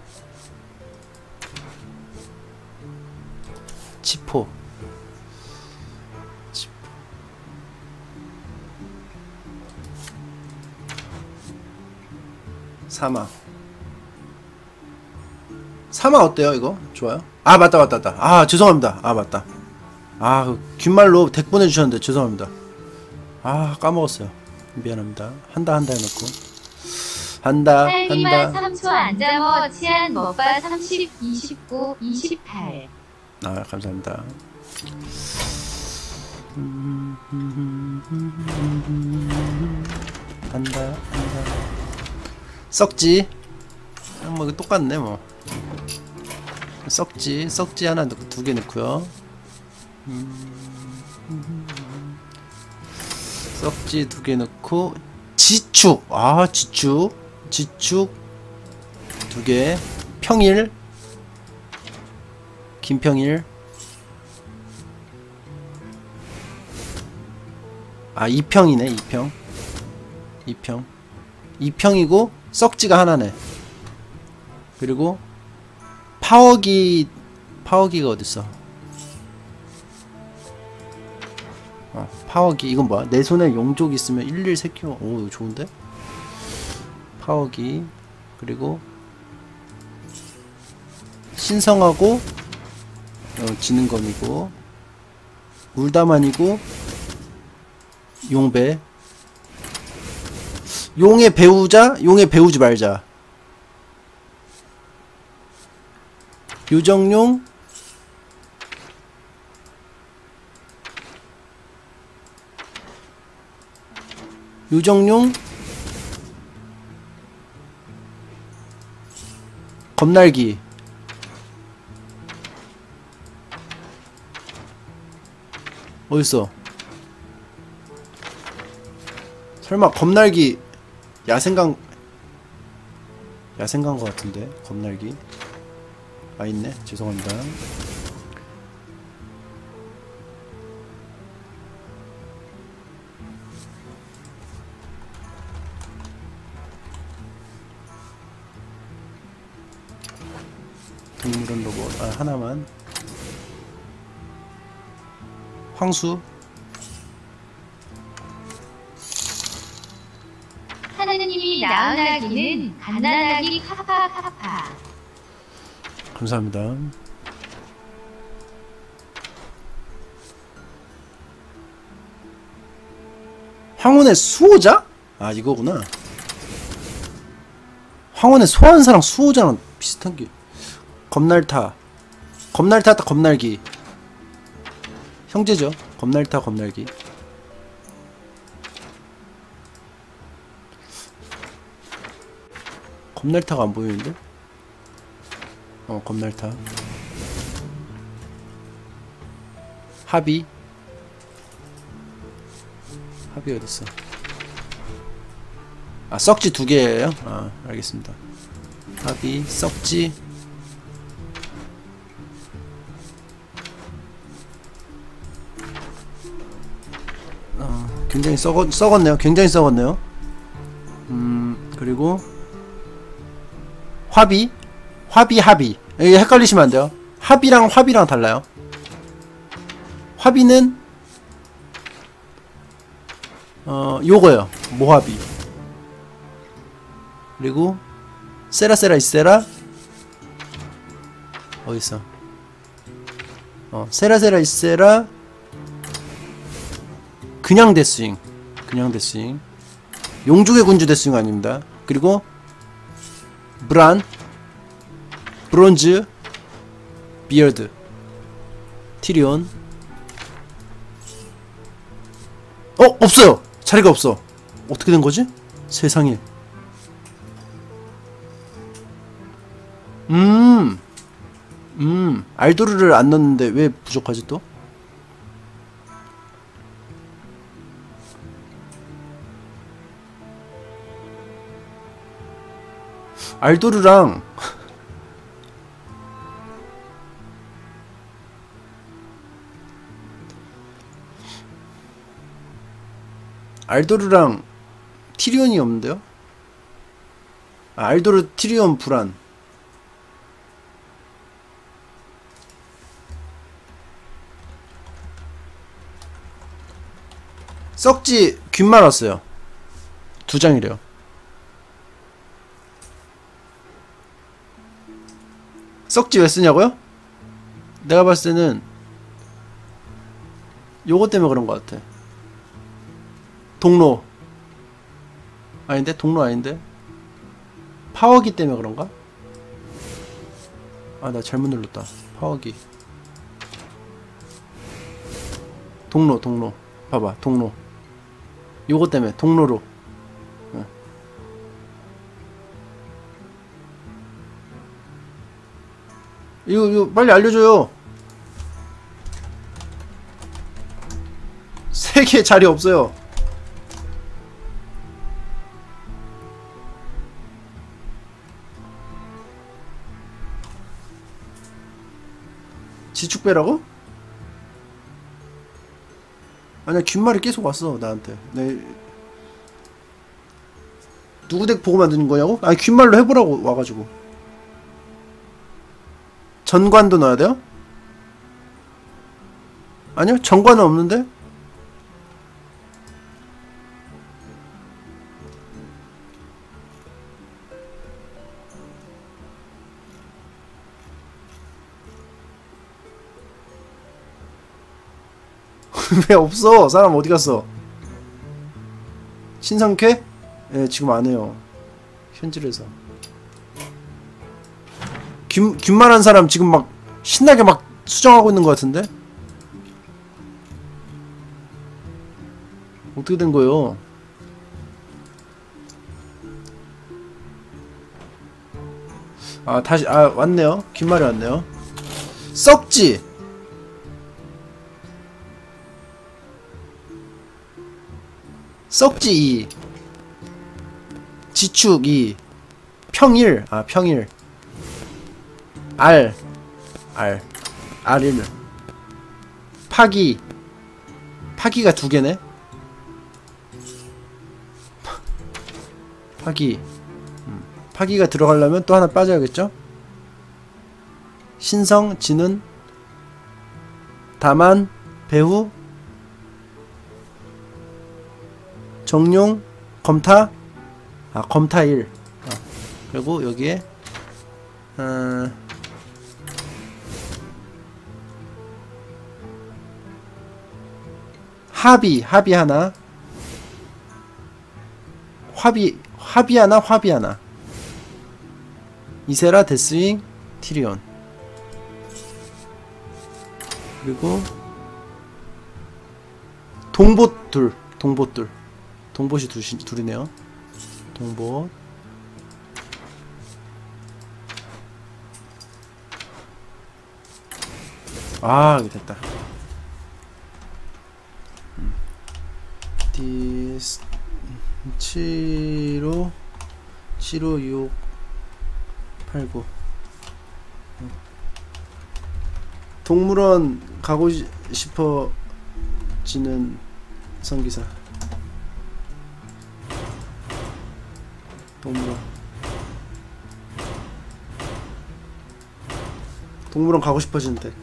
치포 치포 사마 사마 어때요 이거? 좋아요? 아 맞다 맞다 맞다. 아 죄송합니다. 아 맞다. 아 그 귓말로 덱 보내주셨는데 죄송합니다. 아 까먹었어요. 미안합니다. 한다 한다 해놓고 한다 살기만 한다. 삼 초 앉아머 치안 먹바 삼십, 이십구, 이십팔. 아 감사합니다. 한다 한다. 썩지. 뭐 이거 똑같네 뭐. 썩지 썩지 하나 넣고 두 개 넣고요. 썩지 두 개 넣고 지축 아 지축 지축 두 개 평일 김평일 아 이평이네 이평 이평 이평이고 썩지가 하나네. 그리고 파워기 파워기가 어딨어? 어, 파워기 이건 뭐야? 내 손에 용족 있으면 일일 세 키워. 오 이거 좋은데? 파워기 그리고 신성하고 어, 지능검이고 울다만이고 용배. 용의 배우자, 용의 배우지 말자. 요정용, 요정용, 겁날기. 어딨어? 설마 겁날기 야생강 야생강 것 같은데 겁날기. 아 있네. 죄송합니다. 동물원 로봇 아 하나만. 황수. 하느님이 나은아기는 갓난아기 카파카파. 감사합니다. 황혼의 수호자? 아 이거구나. 황혼의 소환사랑 수호자랑 비슷한 게. 겁날타. 겁날타 겁날기. 형제죠. 겁날타 겁날기. 겁날타가 안 보이는데? 어 겁날타. 합의. 합의 어딨어? 아 썩지 두 개예요? 아 알겠습니다. 합의 썩지. 어 굉장히 썩었 썩었네요. 굉장히 썩었네요. 음 그리고 화비. 화비 합의. 이게 헷갈리시면 안 돼요. 합의랑 화비랑 달라요. 화비는 어 요거요. 모화비. 그리고 세라세라 이세라 어딨어? 어 세라세라 이세라 그냥 데스윙. 그냥 데스윙. 용죽의 군주 데스윙 아닙니다. 그리고 브란 브론즈 비어드 티리온. 어 없어요. 자리가 없어. 어떻게 된 거지? 세상에. 음, 음 알도르를 안 넣었는데 왜 부족하지 또? 알도르랑 알도르랑 티리온이 없는데요? 아, 알도르 티리온 불안. 썩지 균말 왔어요. 두 장이래요. 썩지 왜 쓰냐고요? 내가 봤을 때는 요거 때문에 그런 것 같아. 동로 아닌데? 동로 아닌데? 파워기 때문에 그런가? 아 나 잘못 눌렀다. 파워기. 동로 동로 봐봐 동로. 요거 때문에 동로로. 네. 이거 이거 빨리 알려줘요. 세 개 자리 없어요. 지축배라고? 아니야 균말이 계속 왔어 나한테. 내 누구 덱 보고 만드는 거냐고? 아니 균말로 해보라고 와가지고. 전관도 넣어야 돼요? 아니요 전관은 없는데? 왜 없어? 사람 어디 갔어? 신상쾌? 예, 지금 안 해요. 현질에서. 균, 균만한 사람 지금 막 신나게 막 수정하고 있는 것 같은데? 어떻게 된 거예요? 아, 다시, 아, 왔네요. 균말이 왔네요. 썩지! 썩지 이. 지축 이. 평일. 아, 평일. 알. 알. 알일. 파기. 파기가 두 개네? 파기. 음. 파기가 들어가려면 또 하나 빠져야겠죠? 신성, 지는, 다만, 배후, 정용, 검타, 아, 검타일. 아, 그리고 여기에, 어, 합이, 합이 하나, 화비, 합이 하나, 화비 하나. 이세라, 데스윙, 티리온. 그리고 동봇 둘, 동봇 둘. 동봇이 둘, 둘이네요. 동봇. 아, 여기 됐다. 디스 칠오 칠오 육 팔구. 동물원 가고 싶어지는 성기사. 동물원 동물원 가고 싶어지는 덱.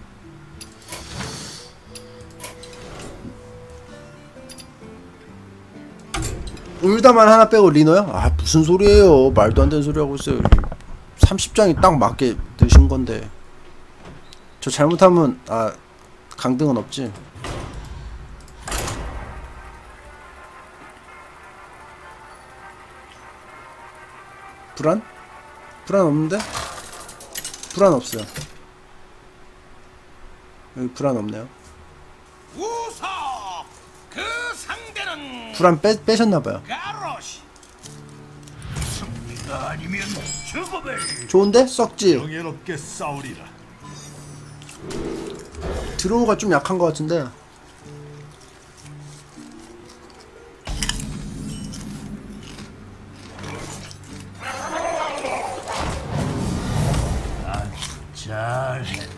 울다만 하나 빼고 리너요? 아, 무슨 소리예요. 말도 안 되는 소리 하고 있어요. 삼십 장이 딱 맞게 드신 건데. 저 잘못하면 아, 강등은 없지. 불안? 불안 없는데? 불안 없어요. 여기 불안 없네요. 우서 그 상대는 불안 빼, 빼셨나봐요. 가로시. 승리가 아니면 죽음을. 좋은데? 썩지? 명예롭게 싸우리라. 드로우가 좀 약한 것 같은데. 잘했다.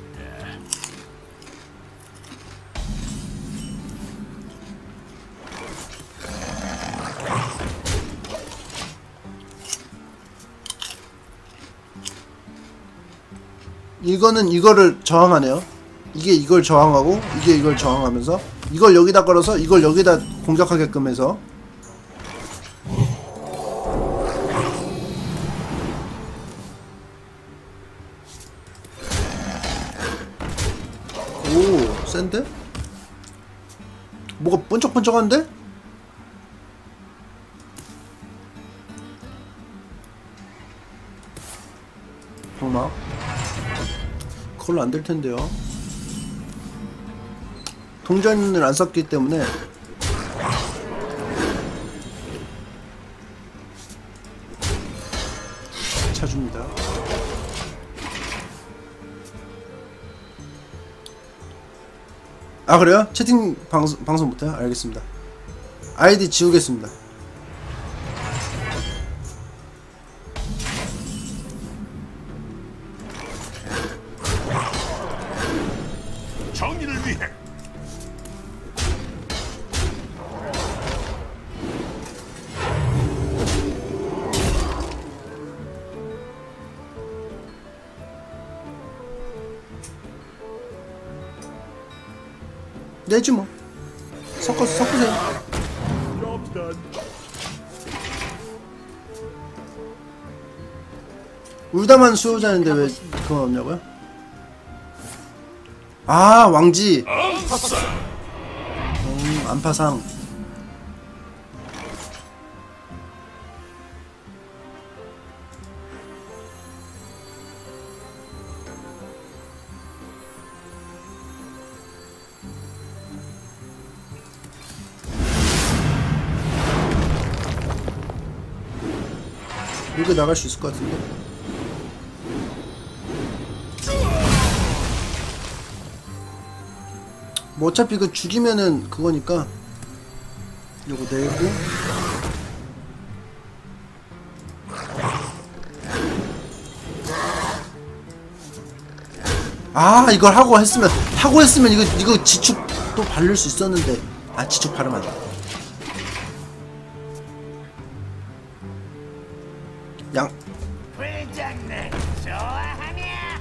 이거는 이거를 저항하네요. 이게 이걸 저항하고 이게 이걸 저항하면서 이걸 여기다 걸어서 이걸 여기다 공격하게끔 해서. 오, 센데? 뭐가 번쩍번쩍한데? 방막 그걸로 안 될 텐데요. 동전을 안 썼기 때문에. 차줍니다. 아, 그래요? 채팅 방송, 방송 못해요? 알겠습니다. 아이디 지우겠습니다. 정의를 위해. 내지 뭐. 섞어 섞으세요. 울다만 수호자인데 왜 그건 없냐고요? 아, 왕지. 안파상. 여기 나갈 수 있을 것 같은데? 뭐 어차피 그 죽이면은 그거니까 요거 내고 아 이걸 하고 했으면 하고 했으면 이거 이거 지축 또 바를 수 있었는데 아 지축 바르면 안 돼. 양 불장난 좋아하냐?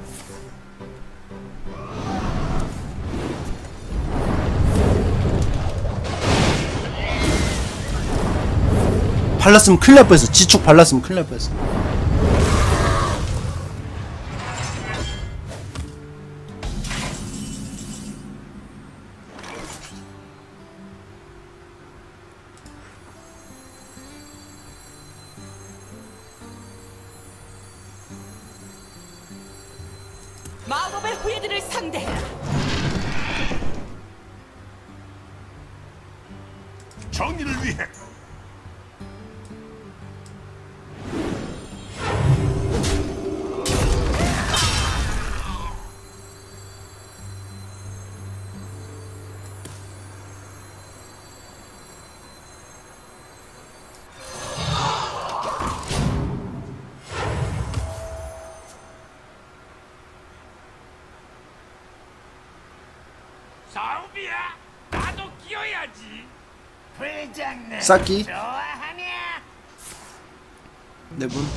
발랐으면 큰일 날 뻔했어. 지축 발랐으면 큰일 날 뻔했어. 마법의 후예들을 상대해라. 정의를 위해 싸움이야. 나도 끼어야지. 불장난 쌓기 좋아하냐? 네분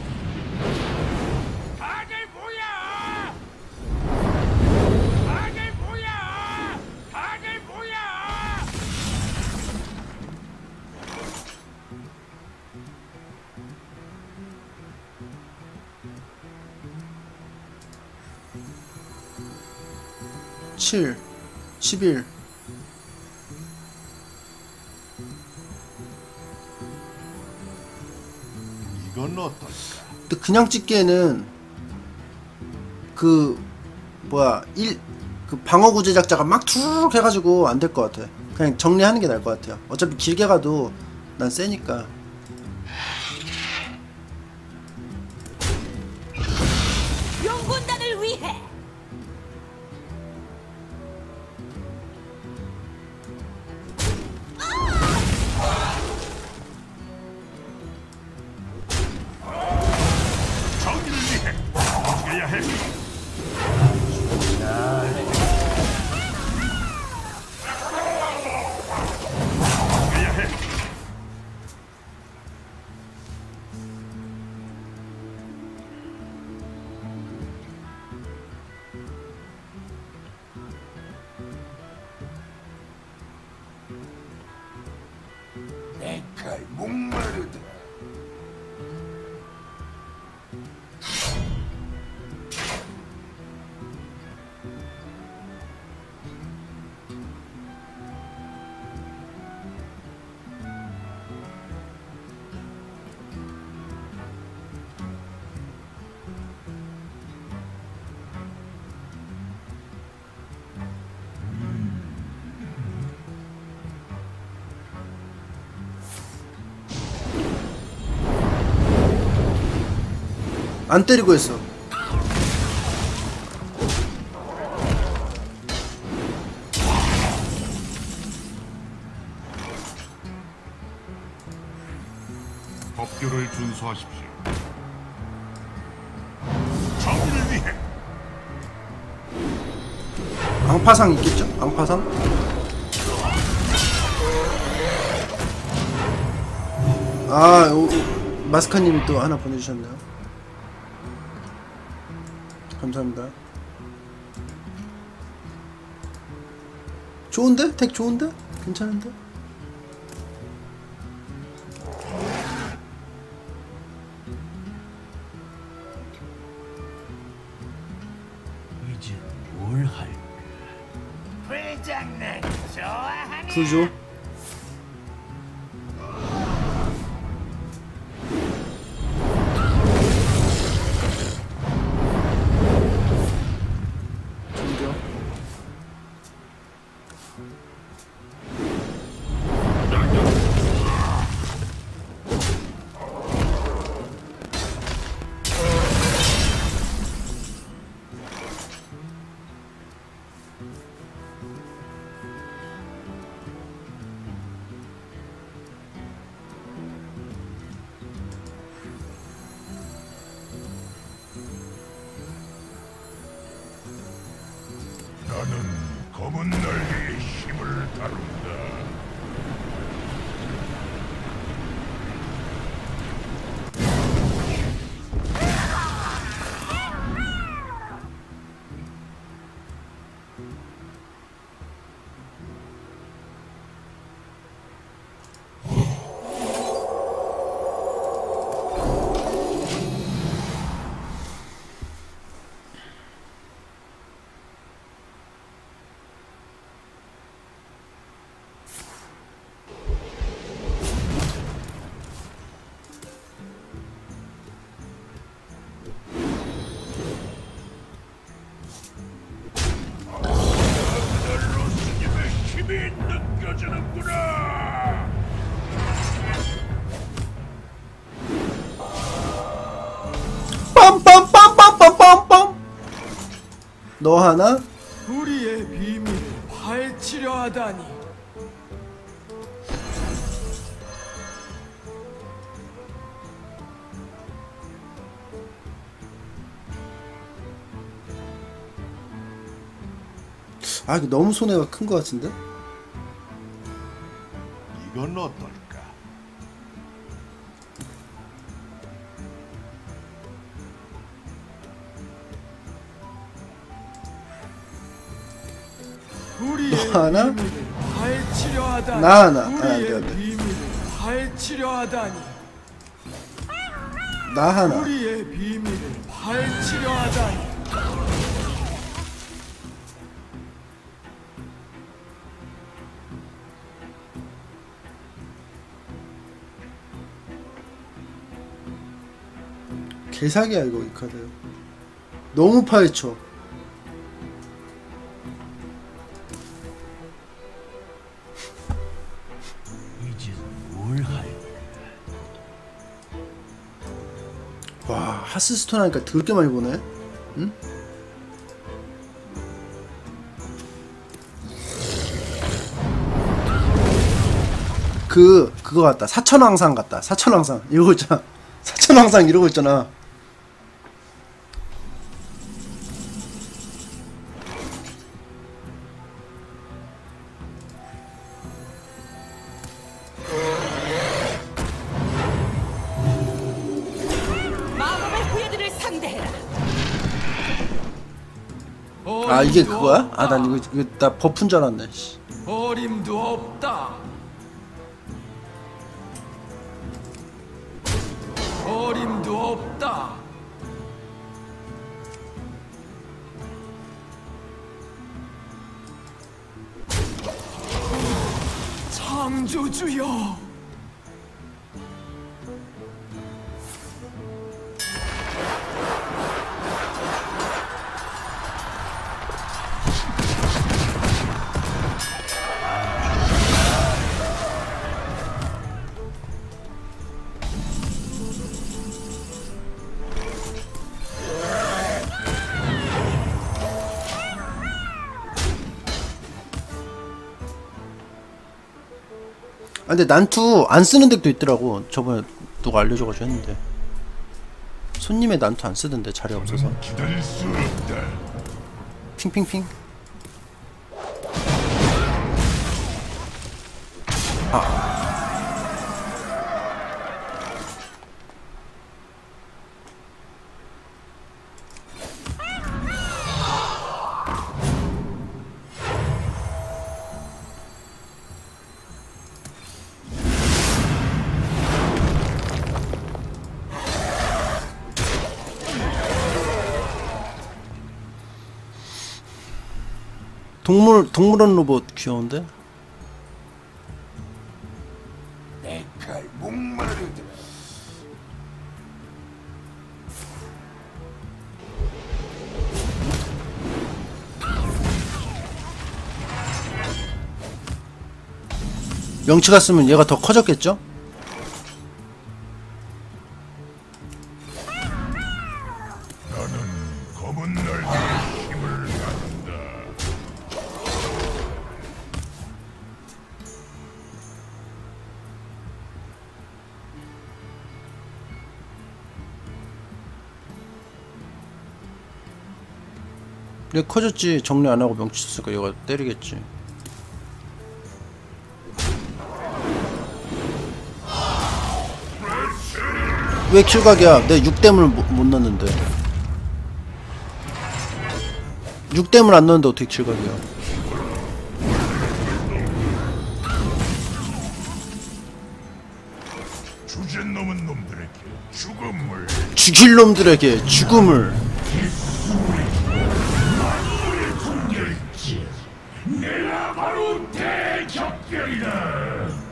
다들 뭐야? 다들 뭐야? 다들 뭐야? 칠 십일 이건 어떨까? 근데 그냥 찍기에는 그 뭐야 일 그 방어구 제작자가 막 투르륵 해가지고 안 될 것 같아. 그냥 정리하는 게 나을 것 같아요. 어차피 길게 가도 난 세니까. 용군단을 위해. 정의를 위해 죽여야 해. 죽여야 해. 내 칼 목마르다. 안 때리고 했어. 법규를 준수하십시오. 정의를 위해 앙파상 있겠죠? 앙파상? 아 오, 오, 마스카님이 또 하나 보내주셨네요. 감사합니다. 좋은데? 덱 좋은데? 괜찮은데? 이제 뭘 할까? 불장난 좋아하냐? 풀죠. 나는 검은 날개의 힘을 다룬다. 힘이 느껴지는구나. 빰빰빰빰빰빰빰. 너 하나? 우리의 비밀을 파헤치려 하다니. 아, 이거 너무 손해가 큰 것 같은데? 이건 어떨까? 우리의 너 하나? 비밀을 파헤치려 하다니. 나 하나. 아, 안 돼, 우리의 안 돼. 비밀을 파헤치려 하다니. 나 하나. 우리의 비밀을 파헤치려 하다니. 개사기야 이거 이 카드. 너무 파헤쳐. 이제 뭘 할까? 와, 하스스톤 하니까 더럽게 많이 보네. 응? 그 그거 같다. 사천왕상 같다. 사천왕상 이러고 있잖아. 사천왕상 이러고 있잖아. 마법의 후예들을 상대해라. 아, 이게 그거야? 아, 난 이거, 이거 나 버프인 줄 알았네. 씨. 어림도 없다. 어림도 없다. 창조주여. 아, 근데 난투 안 쓰는 덱도 있더라고. 저번에 누가 알려줘가지고 했는데. 손님의 난투 안 쓰던데, 자리 없어서. 기다릴 수 없다. 핑핑핑. 아. 동물 동물원 로봇 귀여운데? 명치 갔으면 얘가 더 커졌겠죠? 나는 검은 날개의 힘을 받는다. 얘 커졌지. 정리 안하고 명치 썼으니까 얘가 때리겠지. 왜 킬각이야? 내 육 댐을 못, 못 넣었는데. 육 댐을 안 넣었는데 어떻게 킬각이야? 주제 넘은 놈들에게 죽음을. 죽일 놈들에게 죽음을. 내가 바로 대적별이다.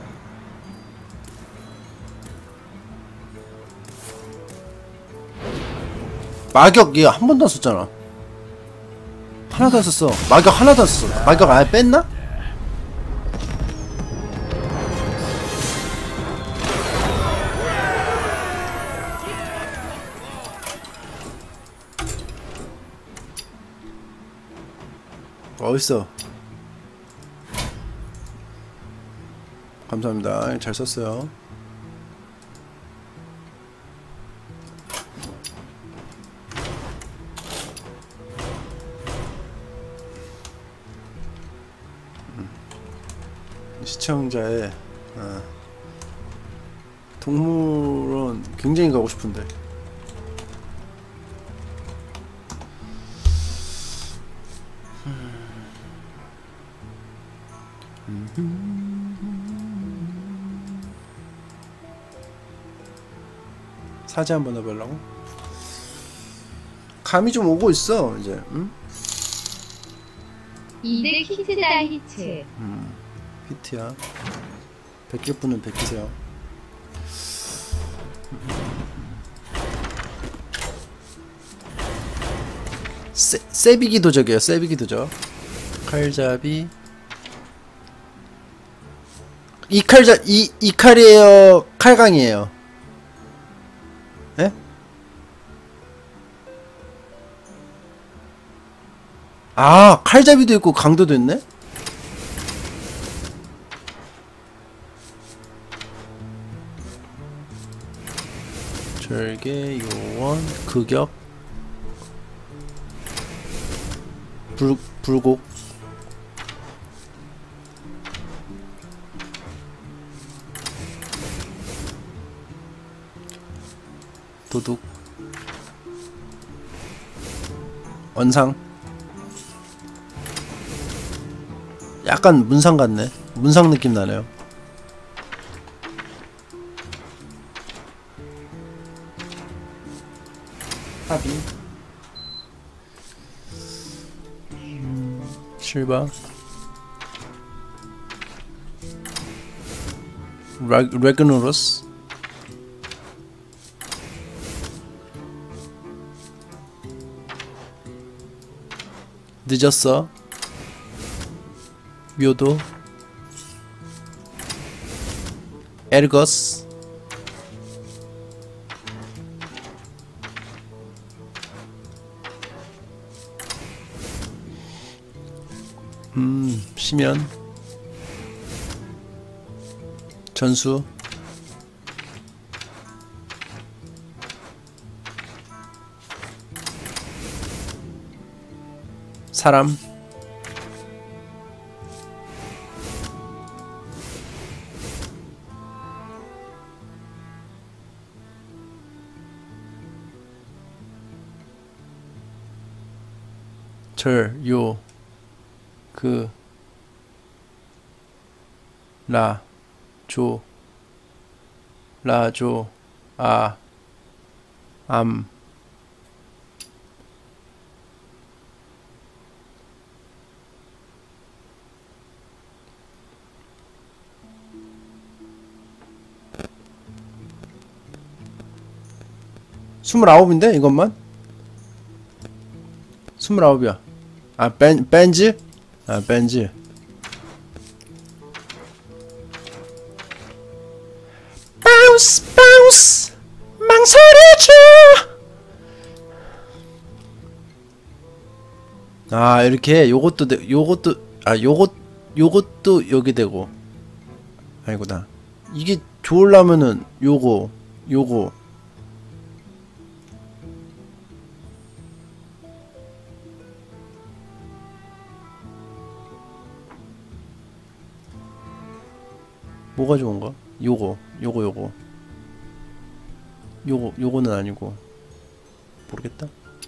마격 얘 한 번도 안 썼잖아. 하나도 안 썼어. 마격 하나도 안 썼어. 마격 아예 뺐나? 어딨어? 감사합니다. 잘 썼어요. 시청자의 어, 동물원 굉장히 가고 싶은데 사제 한번 해보려고? 감이 좀 오고 있어 이제. 응? 이대 히트다 히트. 음, 히트야. 베낄 분은 베끼세요. 세, 세비기 도적이에요. 세비기 도적. 칼잡이. 이 칼자 이 이 칼이에요. 칼강이에요. 예? 아, 칼잡이도 있고 강도도 있네? 절개, 요원, 극역, 불, 불곡. 도둑, 원상. 약간 문상 같네. 문상 느낌 나네요. 합이. 음, 실바. 라, 레그노로스. 늦었어. 묘도. 에르거스. 음, 시면. 전수. 사람. 절, 요, 그, 라, 조, 라, 조, 아, 암. 스물아홉인데 이것만? 스물아홉이야. 아, 벤, 벤즈? 아, 벤즈. 아 이렇게 요것도 되, 요것도 아 요것 요것도 여기 되고 아이고나 이게 좋으려면은 요거 요거 뭐가 좋은가? 요거 요거 요거 요거 요거는 아니고 모르겠다.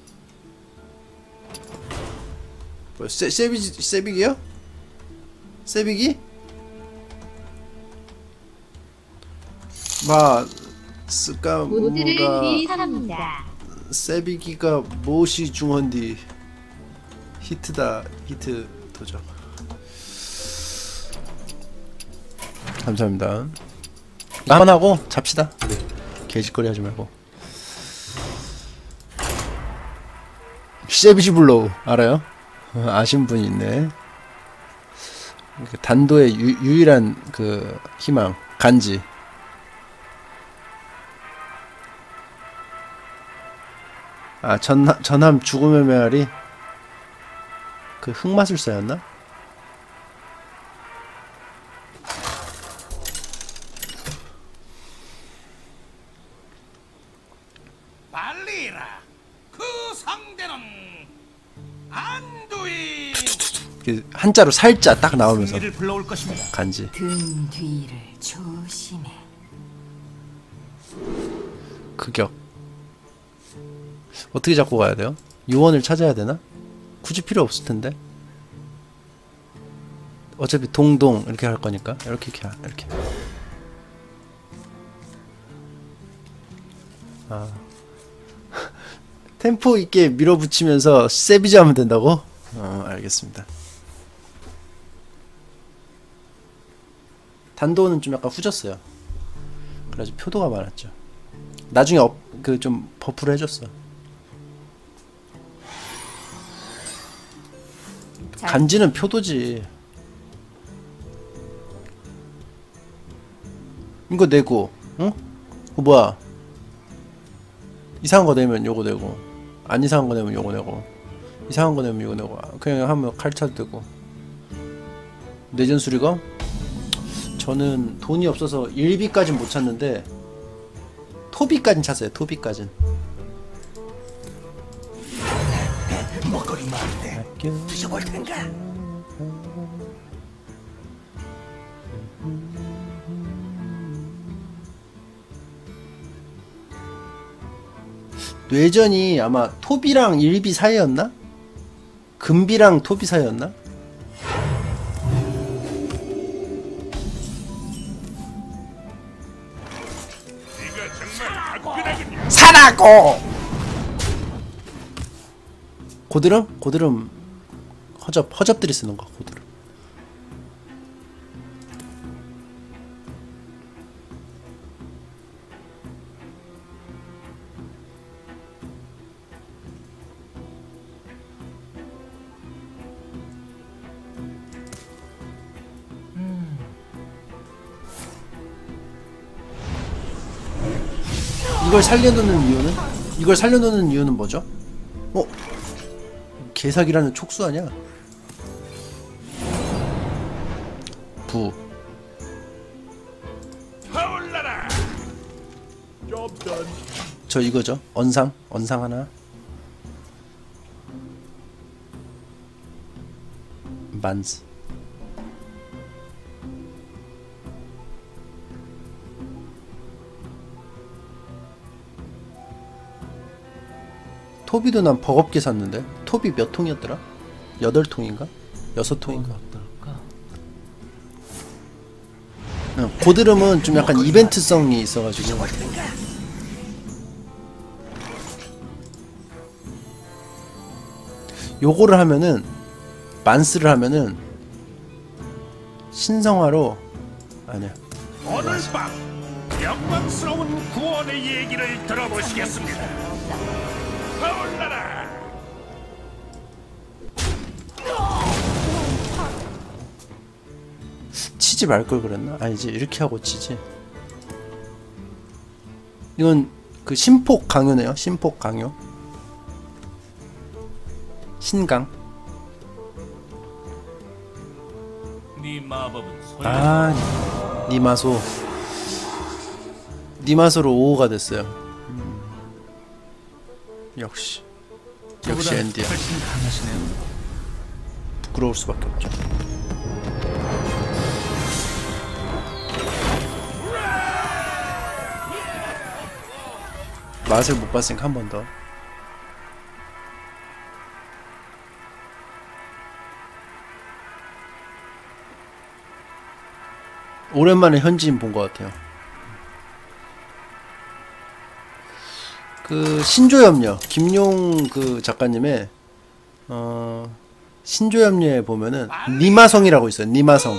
뭐 세 세비지 세비기요? 세비기? 마 스까 모두를 뭐가 위해서입니다. 세비기가 무엇이 중헌디 히트다 히트 도적. 감사합니다. 나만 하고 잡시다. 우리 개짓거리 하지 말고. 세비지 블로우 알아요? 어, 아신 분이 있네. 단도의 유, 유일한 그 희망 간지. 아 전남 전함 죽음의 메아리 그 흑마술사였나? 빨리라. 그 상대는 안두인. 그 한자로 살자 딱 나오면서 승리를 불러올 것입니다. 간지. 등 뒤를 조심해. 극역. 어떻게 잡고 가야 돼요? 요원을 찾아야 되나? 굳이 필요 없을 텐데. 어차피 동동 이렇게 할 거니까 이렇게 이렇게 이렇게. 아. 템포 있게 밀어붙이면서 세비지 하면 된다고? 어, 알겠습니다. 단도는 좀 약간 후졌어요. 그래가지고 표도가 많았죠. 나중에 업, 그 좀 버프를 해줬어. 간지는 표도지. 이거 내고, 응? 어 뭐야? 이상한 거 내면 요거 내고, 안 이상한 거 내면 요거 내고, 이상한 거 내면 이거 내고, 그냥 하면 칼차도 되고. 내전 수리검? 저는 돈이 없어서 일비까진 못 찾는데 토비까진 찾아요. 토비까진. 먹거리 많은데 드셔볼 텐가? 뇌전이 아마 토비랑 일비 사이였나? 금비랑 토비 사이였나? 사라고! 고드름? 고드름 허접, 허접들이 쓰는 거 고드름. 이걸 살려놓는 이유는? 이걸 살려놓는 이유는 뭐죠? 어? 개사기라는 촉수 아니야? 부. 저 이거죠? 언상? 언상 하나. 만스. 토비도 난 버겁게 샀는데. 토비 몇 통이었더라? 여덟 통인가? 여섯 통인가? 응, 고드름은 좀 약간 이벤트성이 있어가지고. 요거를 하면은 만스를 하면은 신성화로 아니야. 오늘 밤 영광스러운 구원의 얘기를 들어보시겠습니다. 타올라라! 치지 말 걸 그랬나? 아니지, 이렇게 하고 치지. 이건 그 신폭 강요네요. 신폭 강요. 신강. 네 마법은 소용. 아, 니마소. 니마소로 오호가 됐어요. 음. 역시. 역시 저보다 엔디야. 훨씬 강하시네요. 부끄러울 수밖에 없죠. 맛을 못 봤으니까 한 번 더. 오랜만에 현지인 본 것 같아요. 그 신조염녀 김용 그 작가님의 어 신조염녀에 보면은 니마성이라고 있어요. 니마성.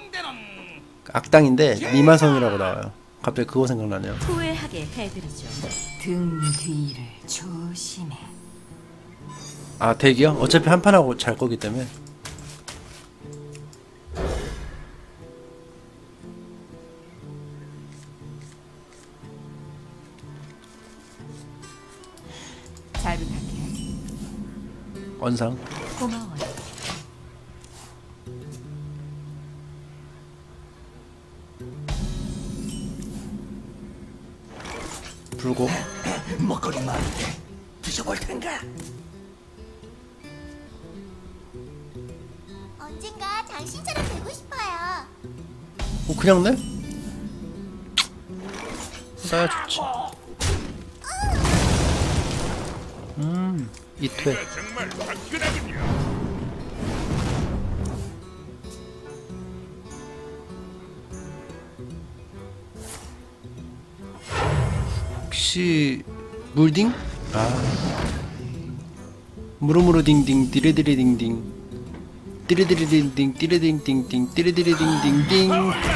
악당인데 니마성이라고 나와요. 갑자기 그거 생각나네요. 후회하게 해드리죠. 등 뒤를 조심해. 아 덱이요? 어차피 한판 하고 잘 거기 때문에. 잘 부탁해. 원상. 고마워요. 불고. 먹거리 많은데 드셔볼 텐가? 언젠가 당신처럼 되고 싶어요. 어 그냥 내? 나야 좋지. 음 이퇴. 정말 화끈하군요. 혹시 물딩? 아 무르무르딩딩 띠르디리딩딩 띠르디리딩딩 띠르딩딩딩 띠르디리딩딩딩.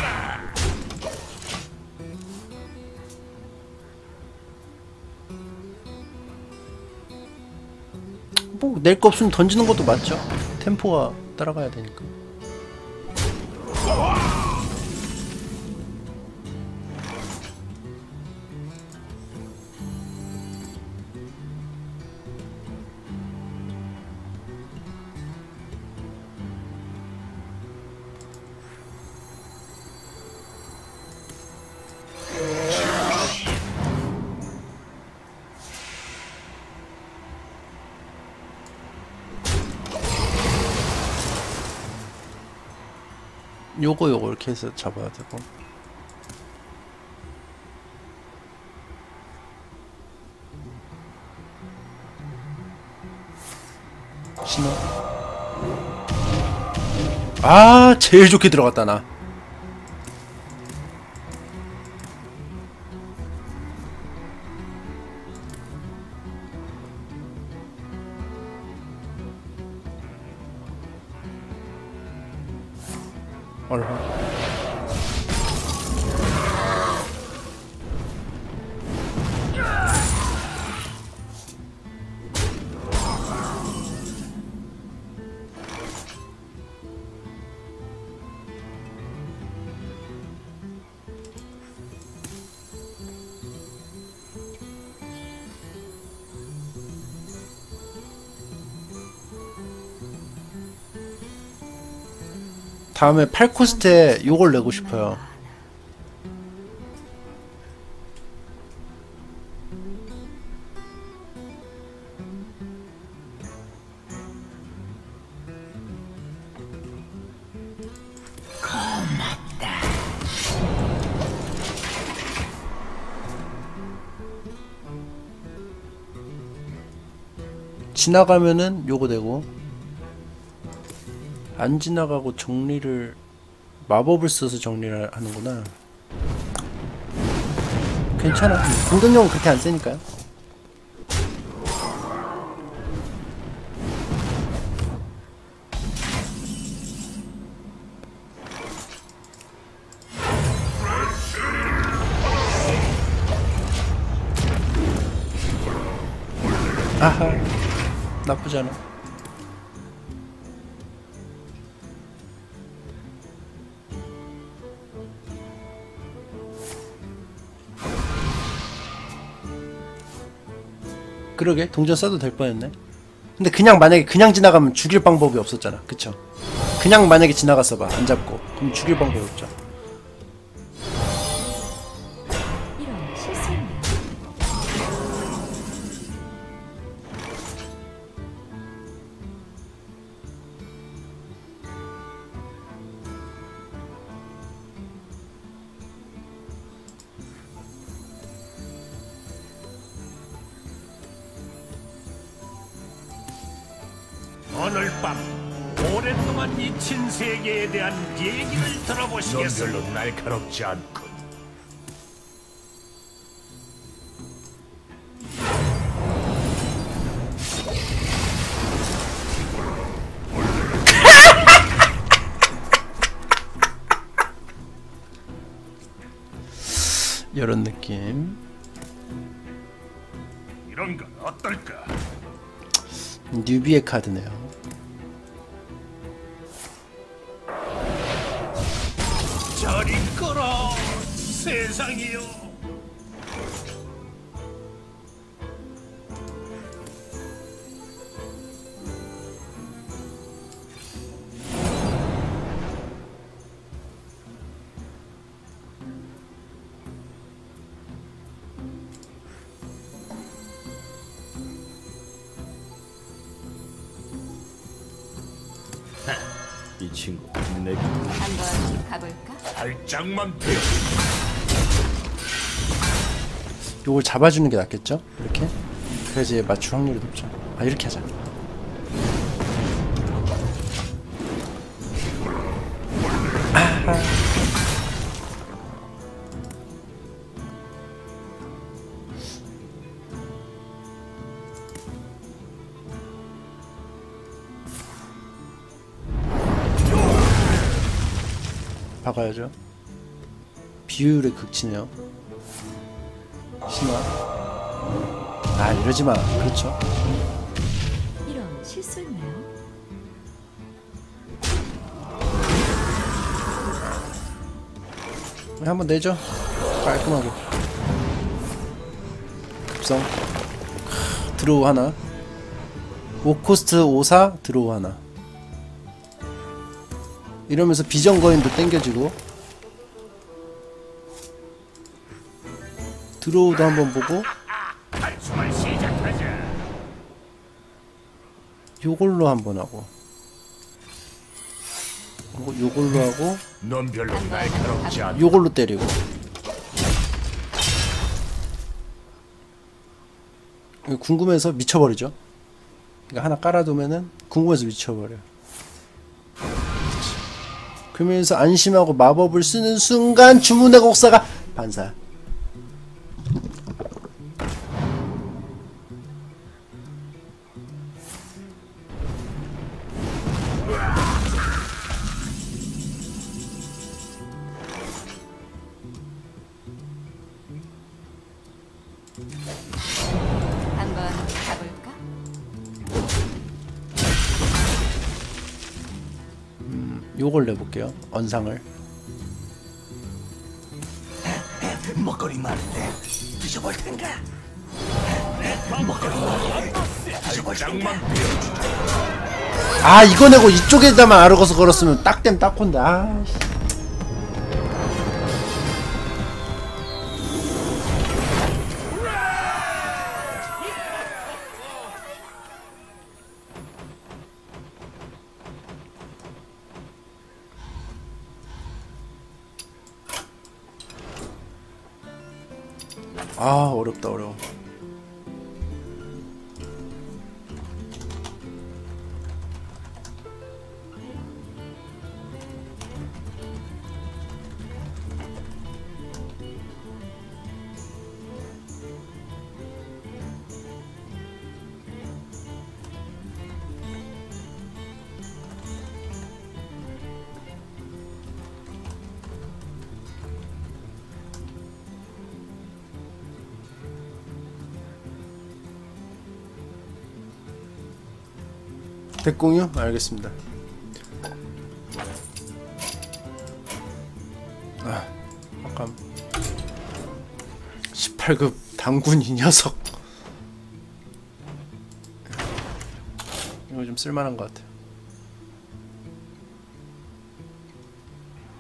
뭐 낼 거 없으면 던지는 것도 맞죠. 템포가 따라가야 되니까. 요거 요거 이렇게 해서 잡아야 되고. 신호. 아 제일 좋게 들어갔다 나. 얼마. 다음에 팔 코스트에 요걸 내고 싶어요. 고맙다. 지나가면은 요거 내고, 안 지나가고 정리를 마법을 써서 정리를 하는구나. 괜찮아. 공격력은 그렇게 안 세니까요. 아하, 나쁘지 않아. 그러게 동전 써도 될 뻔했네. 근데 그냥 만약에 그냥 지나가면 죽일 방법이 없었잖아. 그쵸? 그냥 만약에 지나갔어 봐. 안 잡고 그럼 죽일 방법이 없죠. 이런 실수했네요. 오늘 밤 오랫동안 잊힌 세계에 대한 얘기를 들어보시겠습니다. 넌 별로 날카롭지 않군. 이런 느낌. 이런 건 어떨까? 뉴비의 카드네요. 저리 꺼라 세상이요. 이 친구 내게 한번 가볼까? 살짝만 펴. 요걸 잡아주는 게 낫겠죠? 이렇게? 그래야지 맞출 확률이 높죠. 아, 이렇게 하자. 아하. 박아야죠. 비율의 극치네요. 신화. 아, 이러지마. 그렇죠. 이런 실수했네요. 한번 내죠. 깔끔하게. 급성. 드로우 하나. 오 코스트 오사 드로우 하나. 이러면서 비전거인도 땡겨지고. 드로우도 한번 보고. 한숨을 시작하자. 요걸로 한번 하고. 요걸로 하고. 넌 별로 날카롭지 않아. 요걸로 때리고. 궁금해서 미쳐버리죠. 그러니까 하나 깔아두면은 궁금해서 미쳐버려. 그러면서 안심하고 마법을 쓰는 순간 주문의 곡사가 반사. 한번 가볼까? 음, 요걸 내볼게요. 언상을. 먹거리 많은데 드셔볼 텐가? 먹거리 많은데 드셔볼 텐가? 아, 이거 내고 이쪽에다만 아르거스 걸었으면 딱댐 딱콘데. 아, 씨. 아, 어렵다 어려워. 백공유? 알겠습니다. 아, 아까 십팔 급 당군 이 녀석. 이거 좀 쓸만한 것 같아요.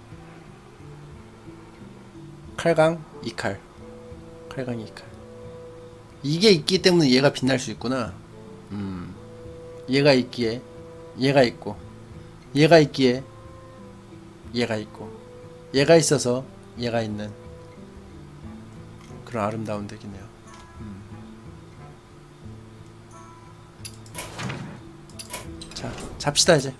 칼강 이 칼. 칼강 이 칼. 이게 있기 때문에 얘가 빛날 수 있구나. 음. 얘가 있기에 얘가 있고 얘가 있기에 얘가 있고 얘가 있어서 얘가 있는 그런 아름다운 덱이네요. 음. 자, 잡시다 이제.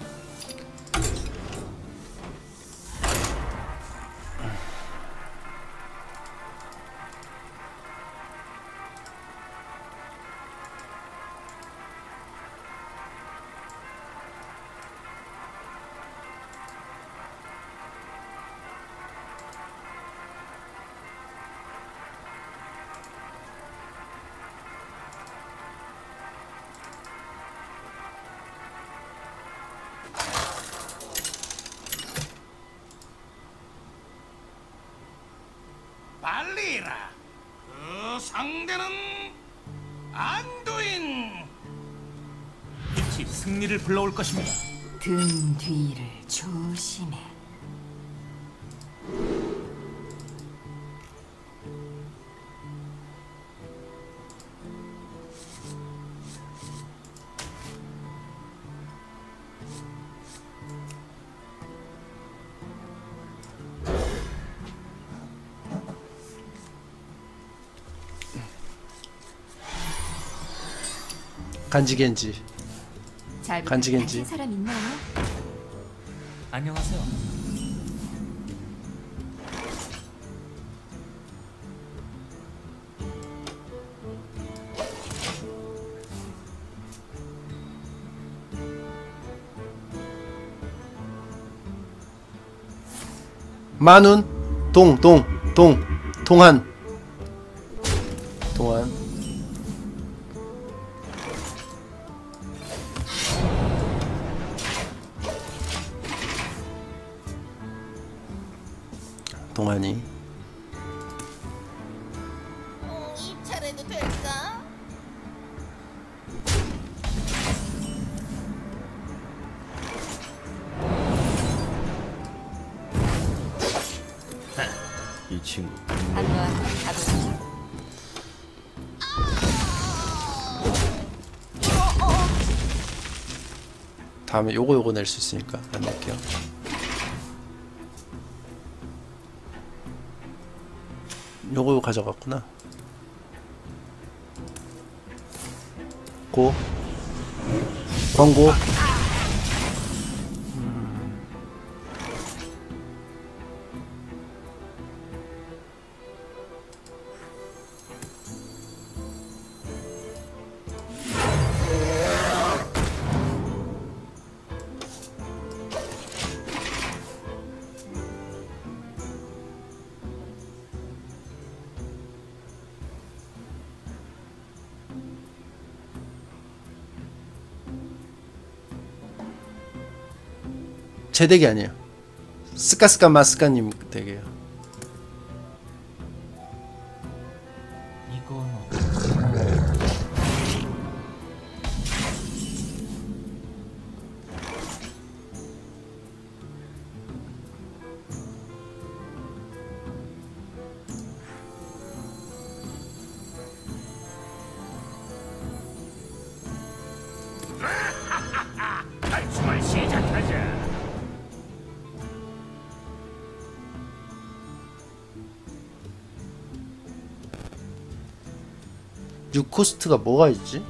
빨리라. 그 상대는 안두인. 빛이 승리를 불러올 것입니다. 등 뒤를 조심해. 간지겐지. 잘 간지겐지. 부탁하신 사람 있나요? 안녕하세요. 만운 동 동 동 동한 동한 동안이 어, 입찰해도 될까? 이 친구 한번 가볼까? 다음에 요거 요거 낼 수 있으니까 안 낼게요. 요거 요거 가져갔구나. 고 광고. 제 덱이 아니에요. 스카스카 마스카님 덱이에요. 이거는 탈춤을 시작하자. 육 코스트가 뭐가 있지?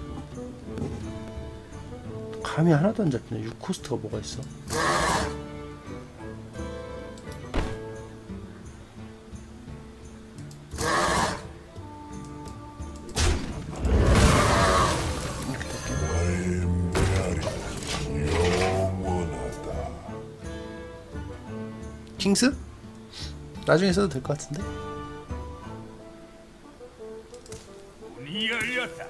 감이 하나도 안 잡히네. 육 코스트가 뭐가 있어? 킹스? 나중에 써도 될 것 같은데? 문이 열렸다.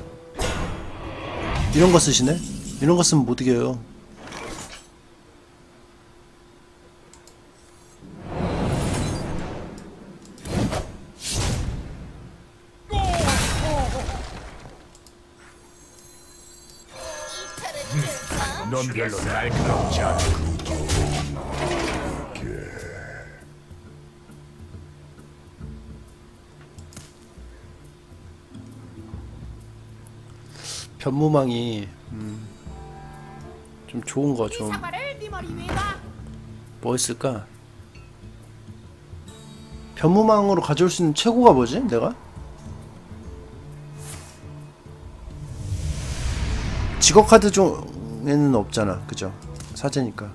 이런 거 쓰시네? 이런 거 쓰면 못 이겨요. 넌 별로 날카롭지 않아. 변무망이 음, 좀 좋은 거 좀 뭐 있을까? 변무망으로 가져올 수 있는 최고가 뭐지? 내가? 직업 카드 중에는 없잖아, 그죠? 사제니까.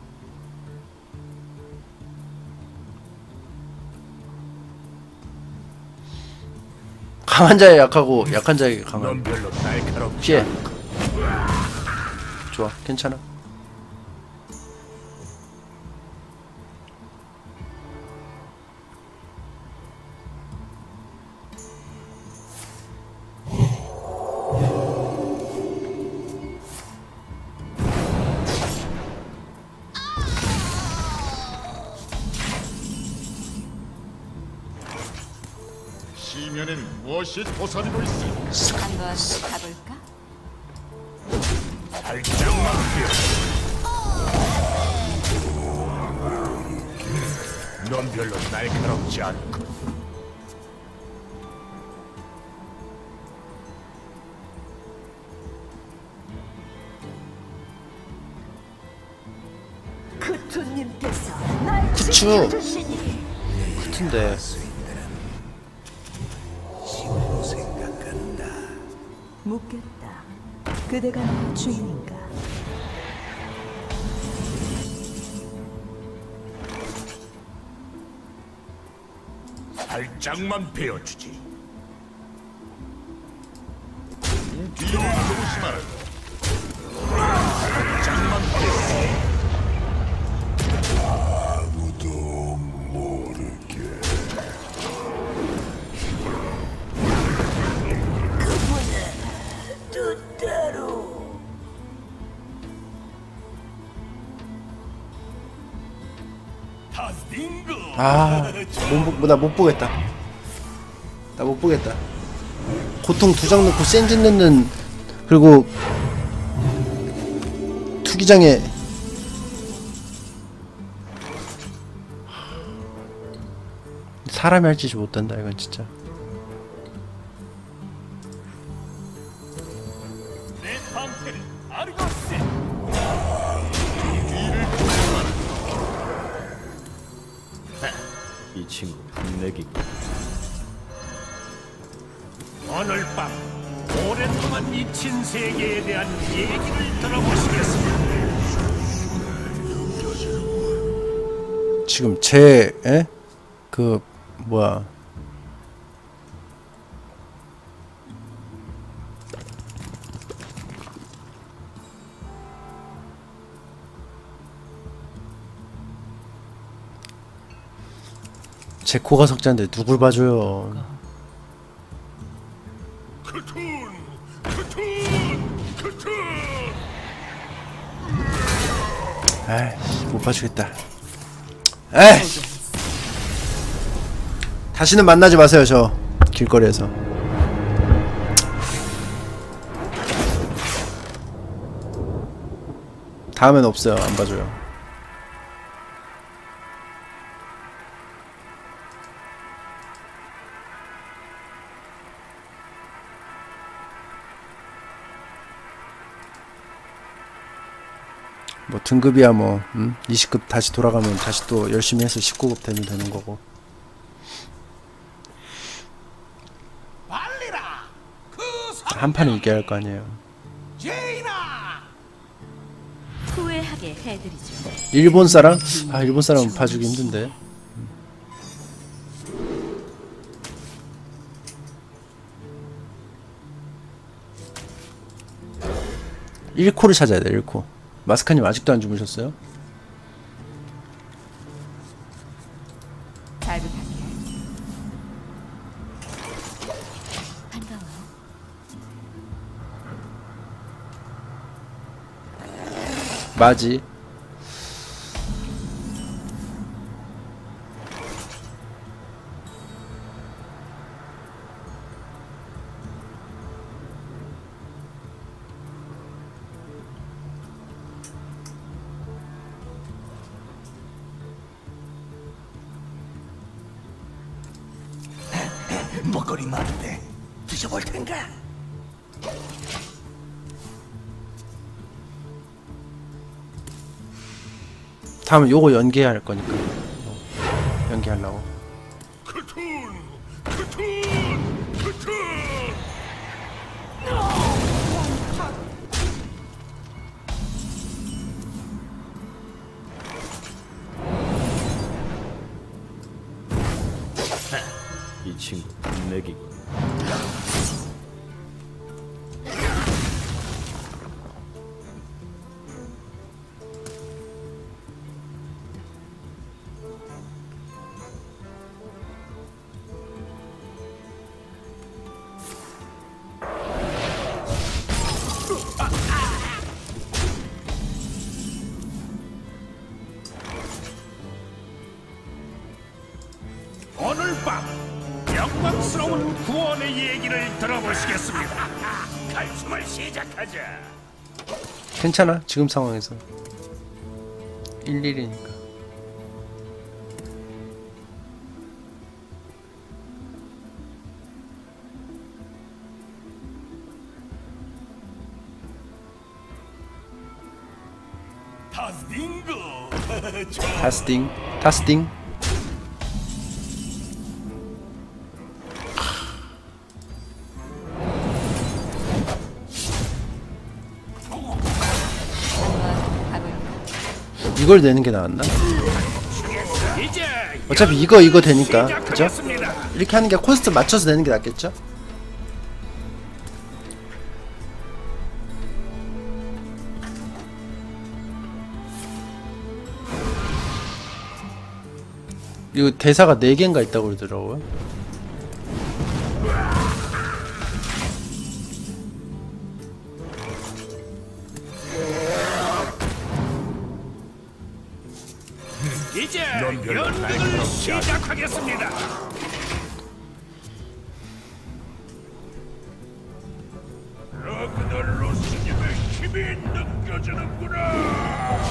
강한 자에 약하고 약한 자에게 강한. 피해. 좋아, 괜찮아. 시면엔 무엇이 도사리고 있어? 한번 가볼까? 발장만 뛰어. 넌 별로 날카롭지 않고. 크투님께서 날 쿠추. 지켜주시니 같은데. 묻겠다. 그대가 내 주인인가? 발장만 베어주지. 뒤로 조심하라. 발장만 베어. 아, 나 못 보겠다. 나 못 보겠다. 고통 두 장 넣고 센진 넣는, 그리고 투기장에 사람이 할 짓이 못한다 이건 진짜. 내 방패를 아르고스. 이 친구 내기. 오늘 밤 오랫동안 잊힌 세계에 대한 얘기를 들어보시겠습니다. 지금 제 에? 그 뭐야 제 코가 석자인데 누굴 봐줘요. 크툰! 크툰! 크툰! 아이씨 못 봐주겠다. 에이 다시는 만나지 마세요 저 길거리에서. 다음엔 없어요. 안 봐줘요. 뭐 등급이야 뭐 음? 이십 급 다시 돌아가면 다시 또 열심히 해서 십구 급 되면 되는 거고. 발리라. 그 한 판은 이겨야 할 거 아니에요. 제이나. 후회하게 해드리죠. 일본 사람? 아 일본 사람은 봐주기 힘든데. 일 코를 찾아야 돼. 일 코. 마스카님 아직도 안 주무셨어요? 잘 부탁해. 반가워. 맞이. 먹거리 많은데 드셔볼 텐가? 다음은 요거 연계해야 할 거니까 연계하려고. 크툰 크툰 크툰 이 친구 내기군. 오늘 밤 영광스러운 구원의 얘기를 들어보시겠습니다. 갈숨을 시작하자. 괜찮아 지금 상황에서 일일이니까. 타스딩고. 타스팅 타스팅. 이걸 내는 게 나았나? 어차피 이거 이거 되니까 그죠? 이렇게 하는 게 코스트 맞춰서 내는 게 낫겠죠? 이거 대사가 네 개인가 있다고 그러더라고요. 이제 연극을 시작하겠습니다. 라그나로스님의 힘이 느껴지는구나.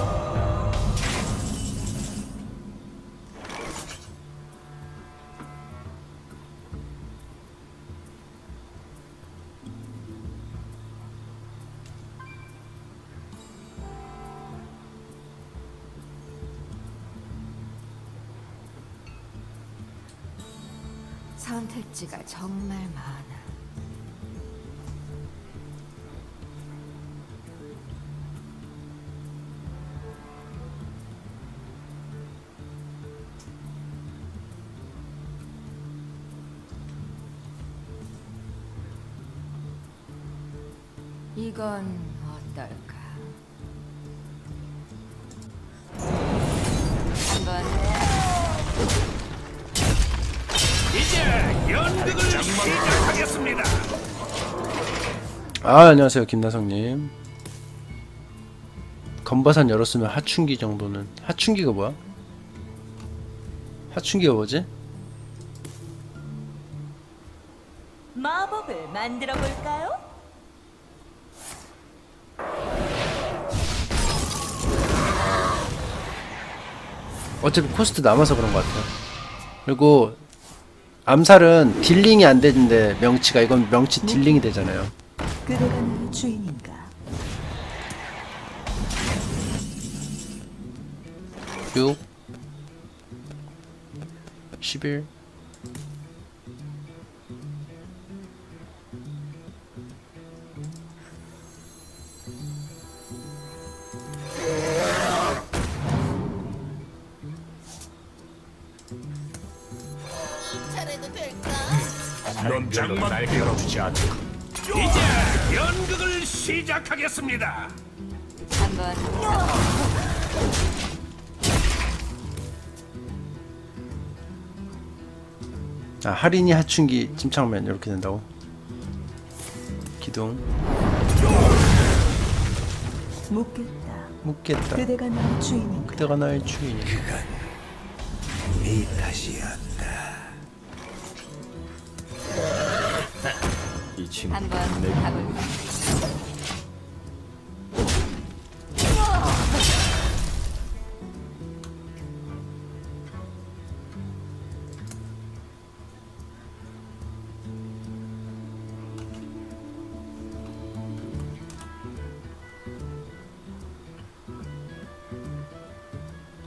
선택지가 정말 많아. 이건 어떨까? 한번 이제 연극을 시작하겠습니다. 아 안녕하세요 김나성님. 건바산 열었으면 하춘기 정도는. 하춘기가 뭐야? 하춘기가 뭐지? 마법을 만들어 볼까요? 어차피 코스트 남아서 그런 것 같아요. 그리고 암살은 딜링이 안 되는데 명치가 이건 명치 딜링이 되잖아요. 그대가 나의 주인인가? 육 십일 이 차례도 될까? 넌 별로 날카롭지 않고. 이제 연극을 시작하겠습니다. 한번 아 할인이 하춘기 침착면 이렇게 된다고? 기둥 묻겠다. 묻겠다. 그대가 나의 주인인가? 그대가 나의 주인이야. 네 탓이었다. 이 친구 한번 내기군. 가볼까?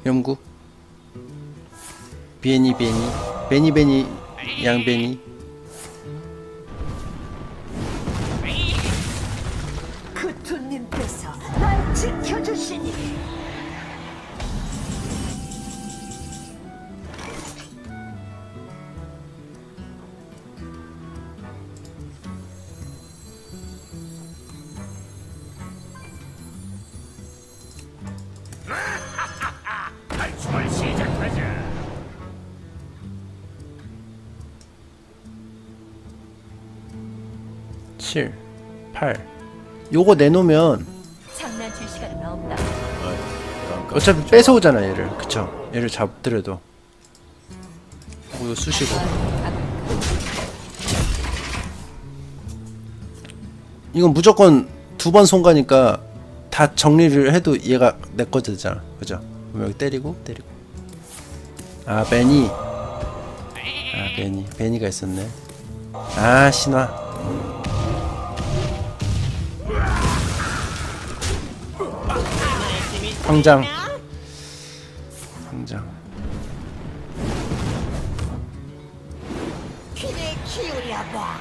영구 베니 베니 베니 베니 양베니. 크툰님께서 날 지켜주시니. 탈출을 시작하자. 칠, 팔. 요거 내놓으면 장난칠 시간은 없다. 어차피 뺏어오잖아 얘를. 그쵸? 얘를 잡더라도. 이거 쑤시고. 이건 무조건 두 번 손가니까 다 정리를 해도 얘가 내 거 되잖아. 그죠? 그럼 여기 때리고 때리고. 아 베니. 아 베니. 베니가 있었네. 아 신화. 황장. 황장. 귀를 기울여봐.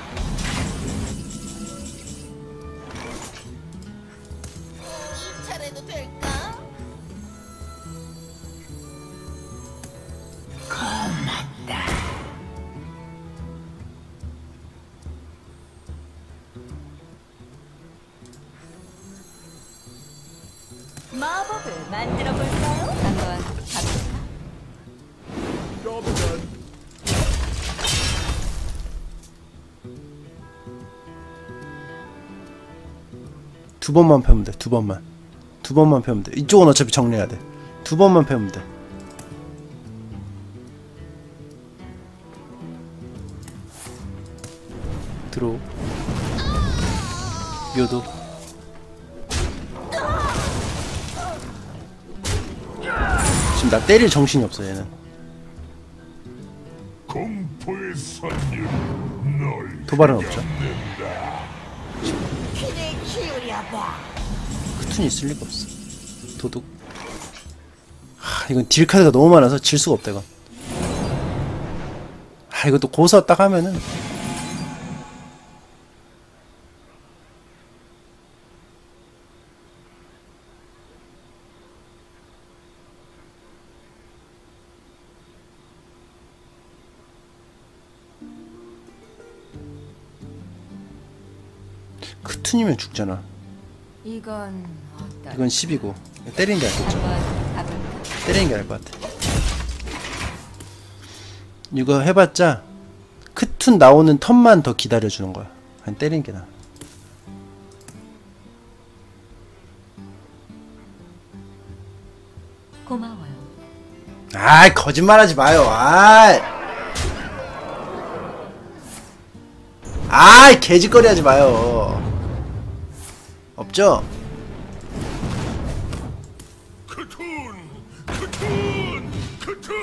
이 차례도 될까? 고맙다. 마법을 만들어 볼까요? 한번 가볼까? 두 번만 펴면 돼. 두 번만. 두 번만 펴면 돼. 이쪽은 어차피 정리해야 돼. 두 번만 펴면 돼. 들어. 묘도. 지금 나 때릴 정신이 없어 얘는. 공포의 선율 널 도발은 없죠. 귀를 기울여봐. 크툰이 있을 리가 없어. 도둑. 하, 이건 딜 카드가 너무 많아서 질 수가 없다 이건. 아 이것도 고서 딱 하면은. 크툰이면 죽잖아. 이건 어떨까? 이건 십이고 때리는 게 낫겠죠. 한번 가볼까? 때리는 게 나을 것 같아. 이거 해봤자 크툰 나오는 턴만 더 기다려주는 거야. 그냥 때리는 게 나아. 고마워요. 아이 거짓말하지 마요. 아이 아이 개짓거리 하지 마요. 없죠? 크툰 크툰 크툰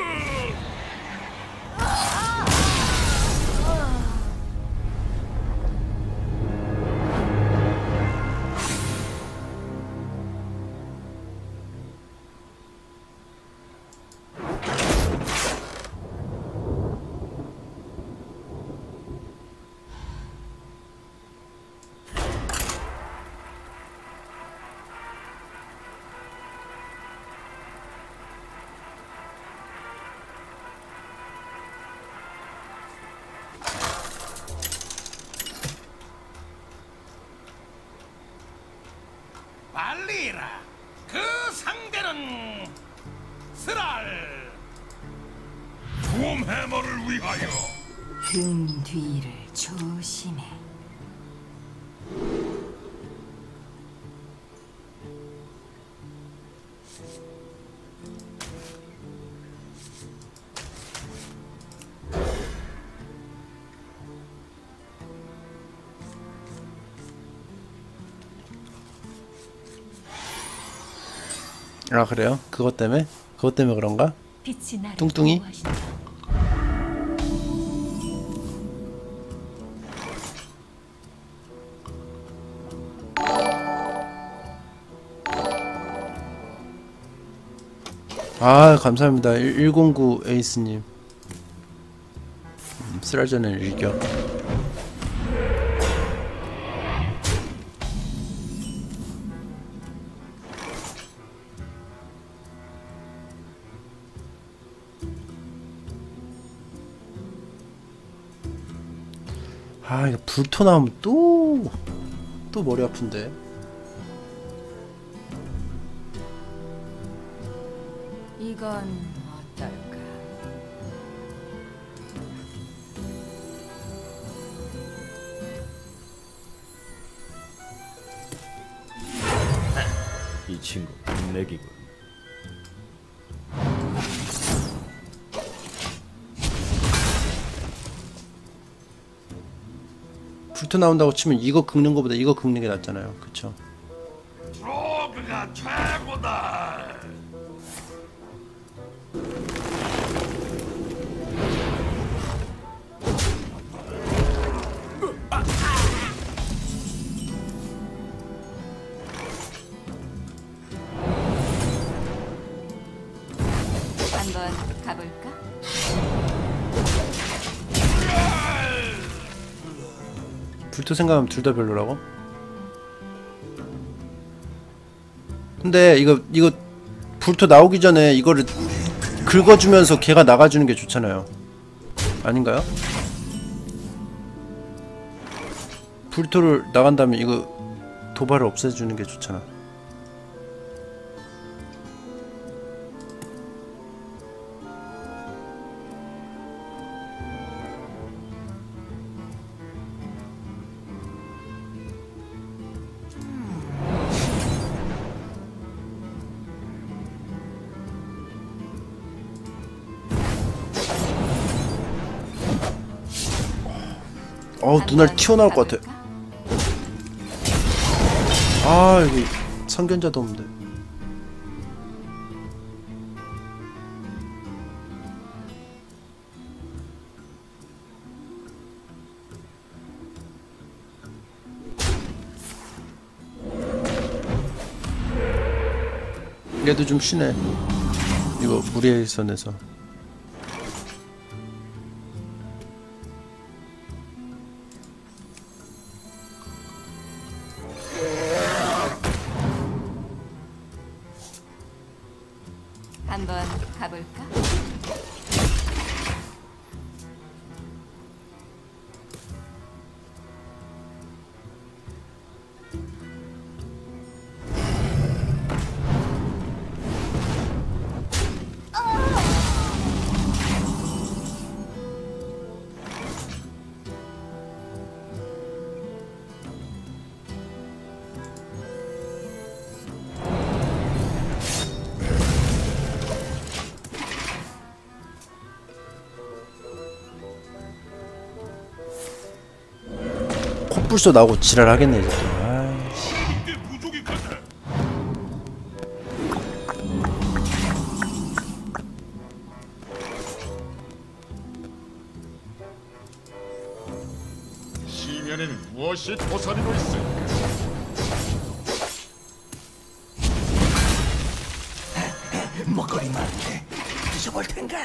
발리라. 그 상대는 스랄. 돔 해머를 위하여. 등 뒤를 조심해. 아 그래요? 그것 때문에? 그것 때문에 그런가? 빛이 나를 뚱뚱이? 보호하신다. 아 감사합니다. 일공구 에이스님. 음, 쓰라전의 일격. 아 이거 불토 나오면 또 또 머리 아픈데. 이건 어떨까? 이 친구 내기군. 불토 나온다고 치면 이거 긁는 거보다 이거 긁는 게 낫잖아요. 그쵸? 드로그가 최고다. 한번 가볼까? 불토 생각하면 둘 다 별로라고? 근데 이거 이거 불토 나오기 전에 이거를 긁어주면서 걔가 나가주는 게 좋잖아요. 아닌가요? 불토를 나간 다음에 이거 도발을 없애주는 게 좋잖아. 어우 눈알 튀어나올 것 같아. 아 여기 선견자도 없는데. 얘도 좀 쉬네. 이거 무리해서 내서. 한번 가볼까? 콧불소 나오고 지랄하겠네 이제 또. 아이씨. 이게 부족이 같아. 시면에는 무엇이 도사리고 있을까? 먹거리 많은데 드셔볼 텐가?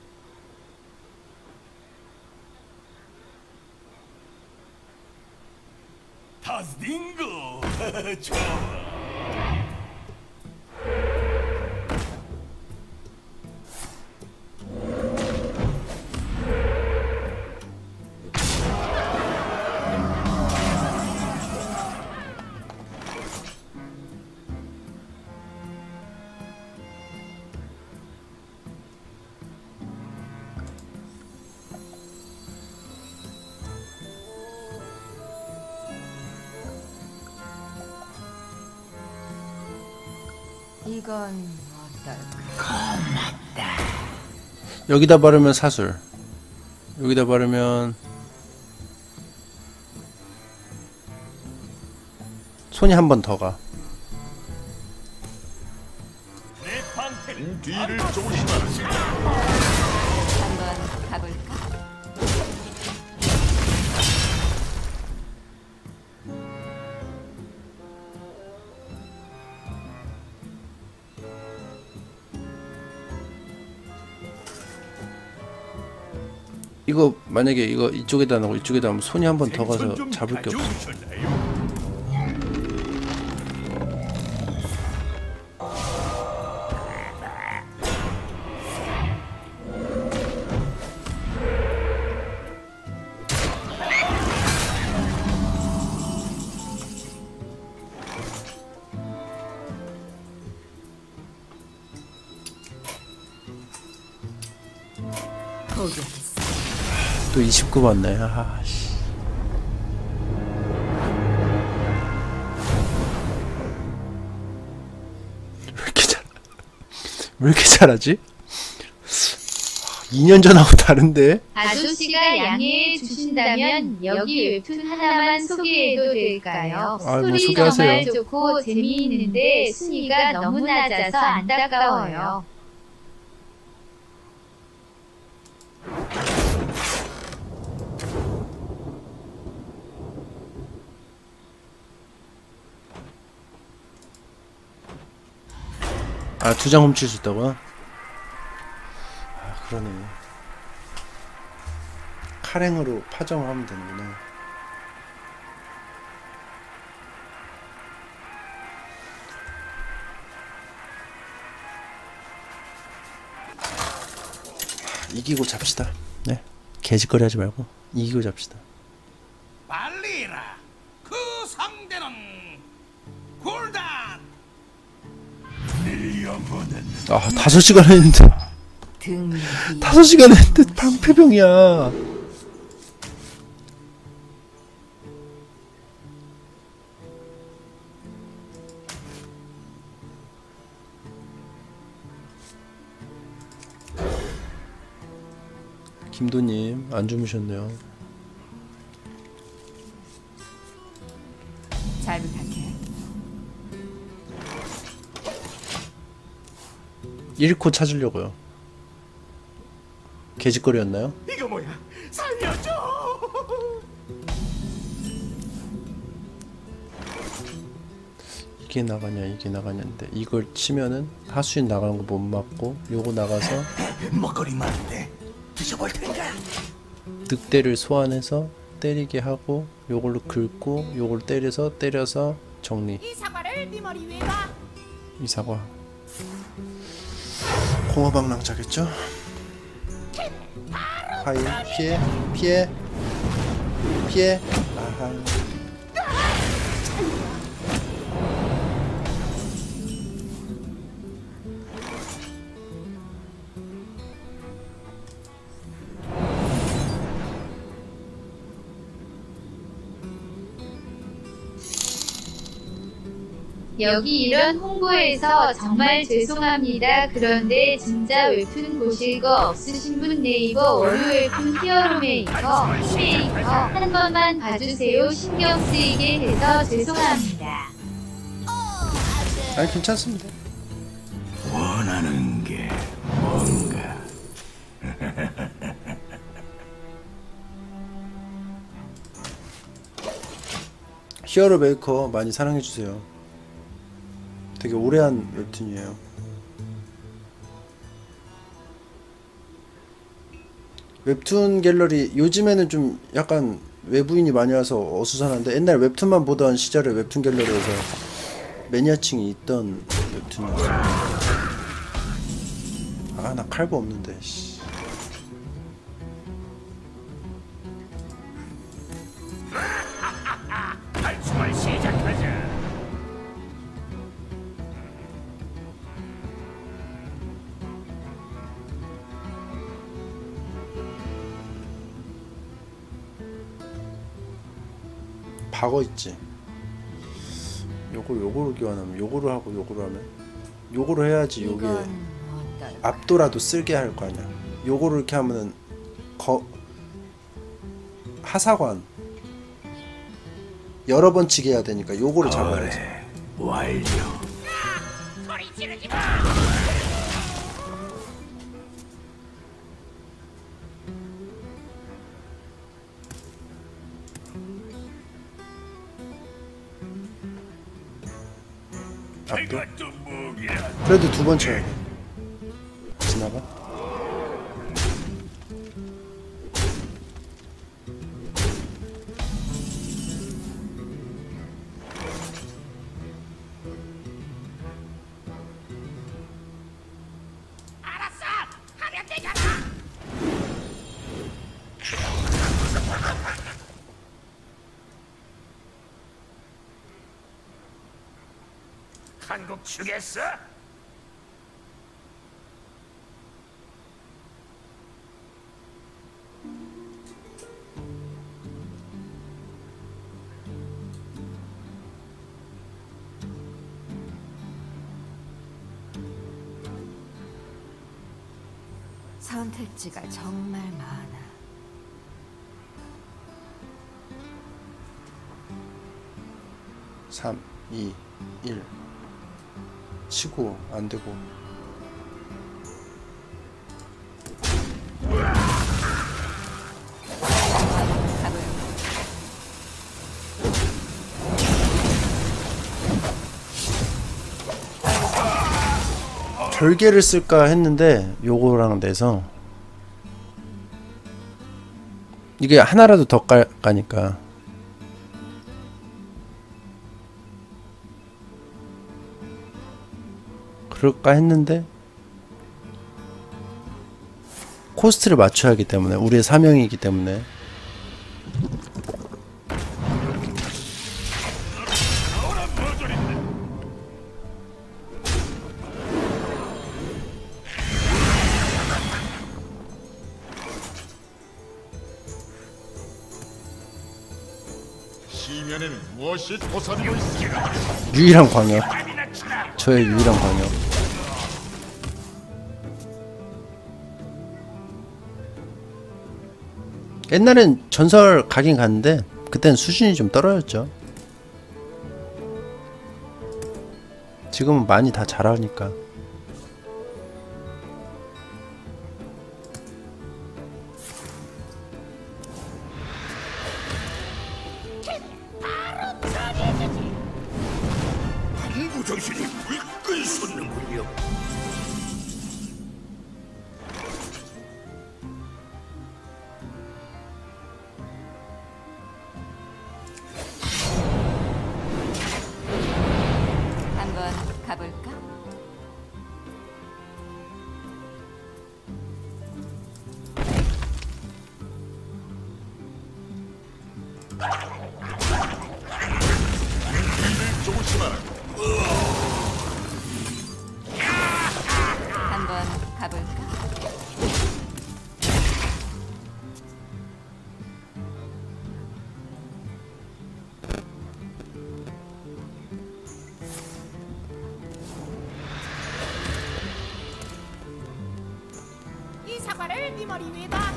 다스딩고 좋아. 이건 어떨까? 여기다 바르면 사술. 여기다 바르면 손이 한 번 더 가. 내 방패는 뒤를 조심하라. 한번 가볼까? 이거 만약에 이거 이쪽에다 놓고 이쪽에다 하면 손이 한 번 더 가서 잡을 게 없어. 또 이십구 맞네. 아, 씨. 왜 이렇게 잘, 왜 이렇게 잘하지? 이 년 전하고 다른데? 아저씨가 양해해 주신다면 여기 웹툰 하나만 소개해도 될까요? 아이, 뭐 스토리 소개하세요. 정말 좋고 재미있는데 순위가 너무 낮아서 안타까워요. 아, 두 장 훔칠 수 있다고요? 아, 그러네. 칼행으로 파정을 하면 되는구나. 이기고 잡시다. 네, 개짓거리 하지 말고 이기고 잡시다. 빨리 해라. 그 상대는 굴단. 아, 다섯 시간 했는데 다섯 시간 했는데 방패병이야. 김도님 안 주무셨네요. 잘 부탁해. 일 코 찾으려고요. 개짓거리였나요? 이거 뭐야? 살려줘. 이게 나가냐 이게 나가냐인데 이걸 치면은 하수인 나가는 거 못 맞고 요거 나가서 먹거리만 한데 드셔볼 텐가? 늑대를 소환해서 때리게 하고 요걸로 긁고 요걸 때려서 때려서 정리. 이 사과를 네 머리 위에 봐. 이 사과 공허방랑자겠죠? 하이 피해 피해 피해. 아하. 여기 이런 홍보해서 정말 죄송합니다. 그런데 진짜 웹툰 보실 거 없으신 분 네이버 월요 웹툰 히어로메이커, 히메이커 한 번만 봐주세요. 신경 쓰이게 해서 죄송합니다. 아니 괜찮습니다. 원하는 게 뭔가? 히어로 메이커 많이 사랑해주세요. 되게 오래한 웹툰이에요. 웹툰 갤러리 요즘에는 좀 약간 외부인이 많이 와서 어수선한데 옛날 웹툰만 보던 시절에 웹툰 갤러리에서 매니아층이 있던 웹툰이었어요. 아, 나 칼부 없는데 씨. 탈출을 시작하자. 박어 있지. 요걸 요거로 교환하면 요거로 하고 요거로 하면 요거로 해야지 요게 압도라도 쓸게 할 거 아니야. 요거를 이렇게 하면은 거 하사관 여러 번 치게 해야 되니까 요거를 잡아야지. 완료. 소리 지르지 마. 압도. 그래도 두 번 쳐야 돼. 지나가. 한국 주겠어? 선택지가 정말 많아. 삼, 이, 일 치고 안되고 별개를 쓸까 했는데 요거랑 내서 이게 하나라도 더 까, 까니까 그럴까 했는데 코스트를 맞춰야 하기 때문에 우리의 사명이기 때문에 시면에는 무엇이 도사리고 있을까? 유일한 광역 저의 유일한 광역 옛날엔 전설 가긴 갔는데 그땐 수준이 좀 떨어졌죠. 지금은 많이 다 잘하니까. 한구 정신이 불끈 솟는군요. 한번 가볼까? 뒤를 조심하라. 한번 가볼까? 이 사과를 네 머리 위에 봐.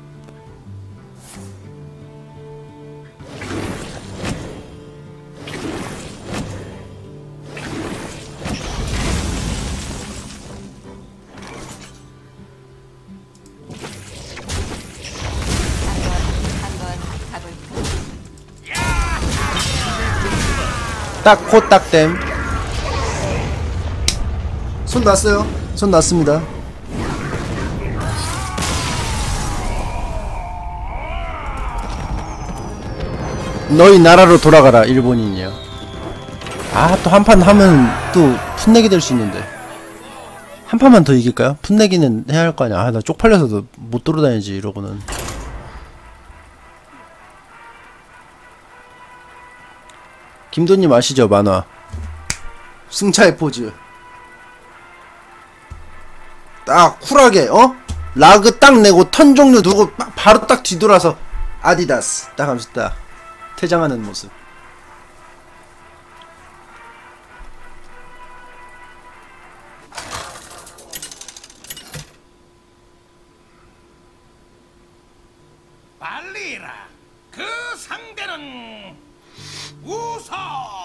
한번 가볼까? 딱 코 딱댐 손 놨어요. 손 놨습니다. 너희 나라로 돌아가라 일본인이요. 아 또 한 판 하면 또 풋내기 될 수 있는데 한 판만 더 이길까요? 풋내기는 해야 할 거 아니야. 아 나 쪽팔려서 못 돌아다니지 이러고는. 김도님 아시죠? 만화 승차의 포즈 딱 쿨하게 어? 라그 딱 내고 턴 종류 두고 막 바로 딱 뒤돌아서 아디다스 딱 하면서 딱 퇴장하는 모습. 빨리라. 그 상대는 우서.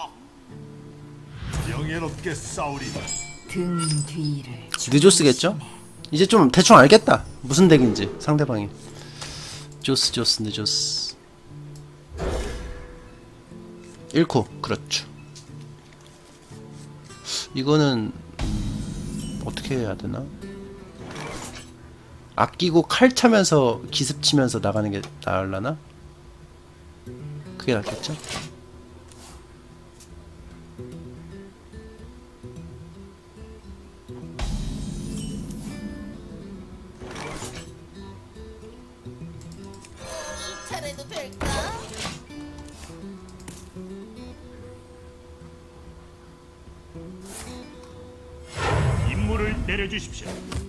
명예롭게 싸우리다. 등 뒤를 느조스겠죠? 이제 좀 대충 알겠다 무슨 덱인지 상대방이. 조스 조스 느조스 일 코 그렇죠. 이거는 음, 어떻게 해야 되나? 아끼고 칼 차면서 기습 치면서 나가는 게 나을라나? 그게 낫겠죠? 이 차례도 될까? 임무를 내려주십시오.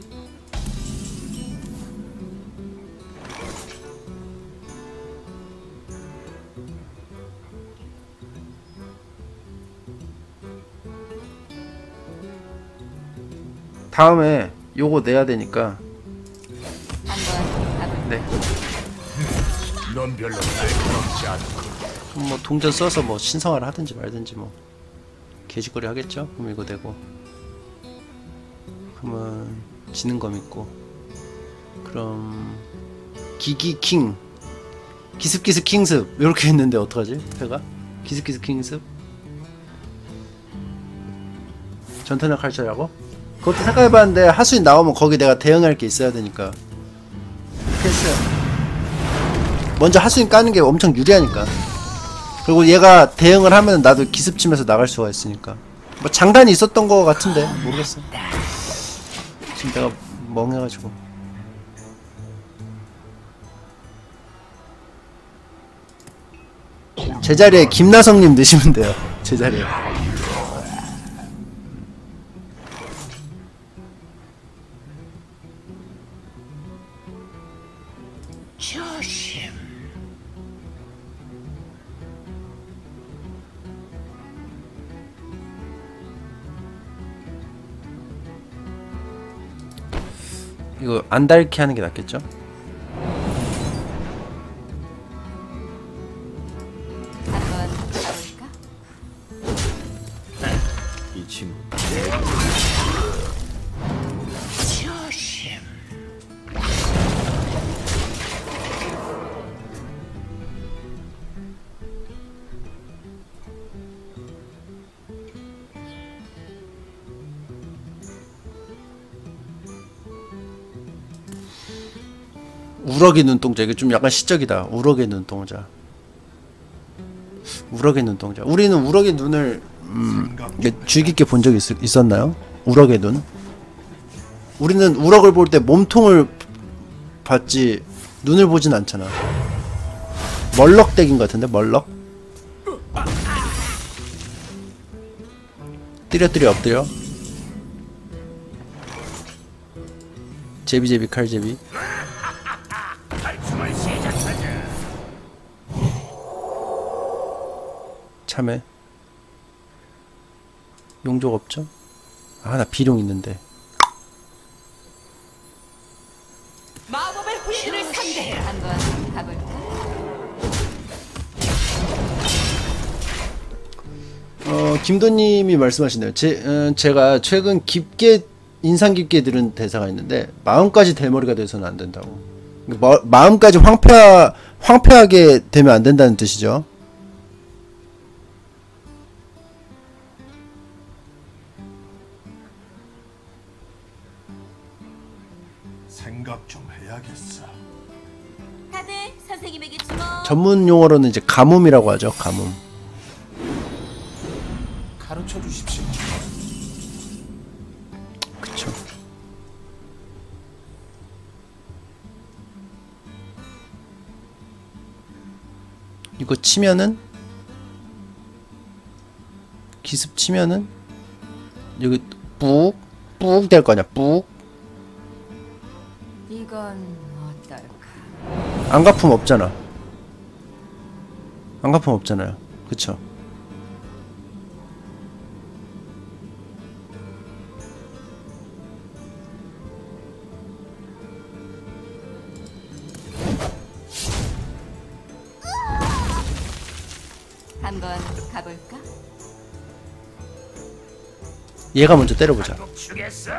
다음에 요거 내야 되니까. 네. 넌 별로 날카롭지 않고. 뭐 동전 써서 뭐 신성화를 하든지 말든지 뭐 개짓거리 하겠죠. 그럼 이거 되고. 그러면 지는 검 있고. 그럼 기기킹 기습기습 킹습 이렇게 했는데 어떡하지? 패가? 기습기습 킹습 전투력 칼처라고? 그것도 생각해봤는데 하수인 나오면 거기 내가 대응할 게 있어야 되니까 패스. 먼저 하수인 까는 게 엄청 유리하니까. 그리고 얘가 대응을 하면 나도 기습 치면서 나갈 수가 있으니까. 뭐 장단이 있었던 거 같은데 모르겠어. 지금 내가 멍해가지고. 제자리에 김나성님 넣으시면 돼요. 제자리에. 조심. 이거 안 닳게 하는 게 낫겠죠? 한번 가볼까? 이 친구 조심. 우럭의 눈동자. 이게 좀 약간 시적이다. 우럭의 눈동자. 우럭의 눈동자. 우리는 우럭의 눈을 음, 주의 깊게 본 적이 있, 있었나요? 우럭의 눈. 우리는 우럭을 볼 때 몸통을 봤지 눈을 보진 않잖아. 멀럭대긴 것 같은데. 멀럭. 뜨려 뜨려 엎드려. 제비제비 칼제비. 탈춤을 시작하자. 참외. 용족 없죠? 아, 나 비룡 있는데. 마법의 훈련을 상대해. 한번 가볼까? 어, 김도님이 말씀하시네요. 제, 어, 제가 최근 깊게 인상 깊게 들은 대사가 있는데 마음까지 대머리가 돼서는 안 된다고. 마, 마음까지 황폐 황폐하게 되면 안 된다는 뜻이죠. 생각 좀 해야겠어. 다들 선생님에게 주목. 전문 용어로는 이제 가뭄이라고 하죠. 가뭄. 가르쳐 주십시오. 그쵸. 이거 치면은 기습 치면은 여기 뿍 뿍 될 거냐. 뿍. 이건 어떨까? 안가품 없잖아. 안가품 없잖아요. 그쵸. 한번 가볼까? 얘가 먼저 때려보자. 주겠어?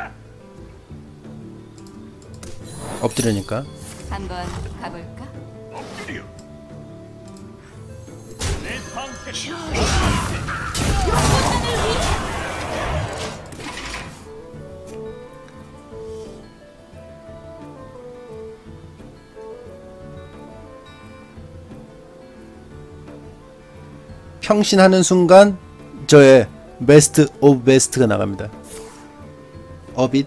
엎드려니까. 한번 가볼까? 엎드려. 내 방패. 평신하는 순간 저의 베스트 오브 베스트가 나갑니다. 어빗.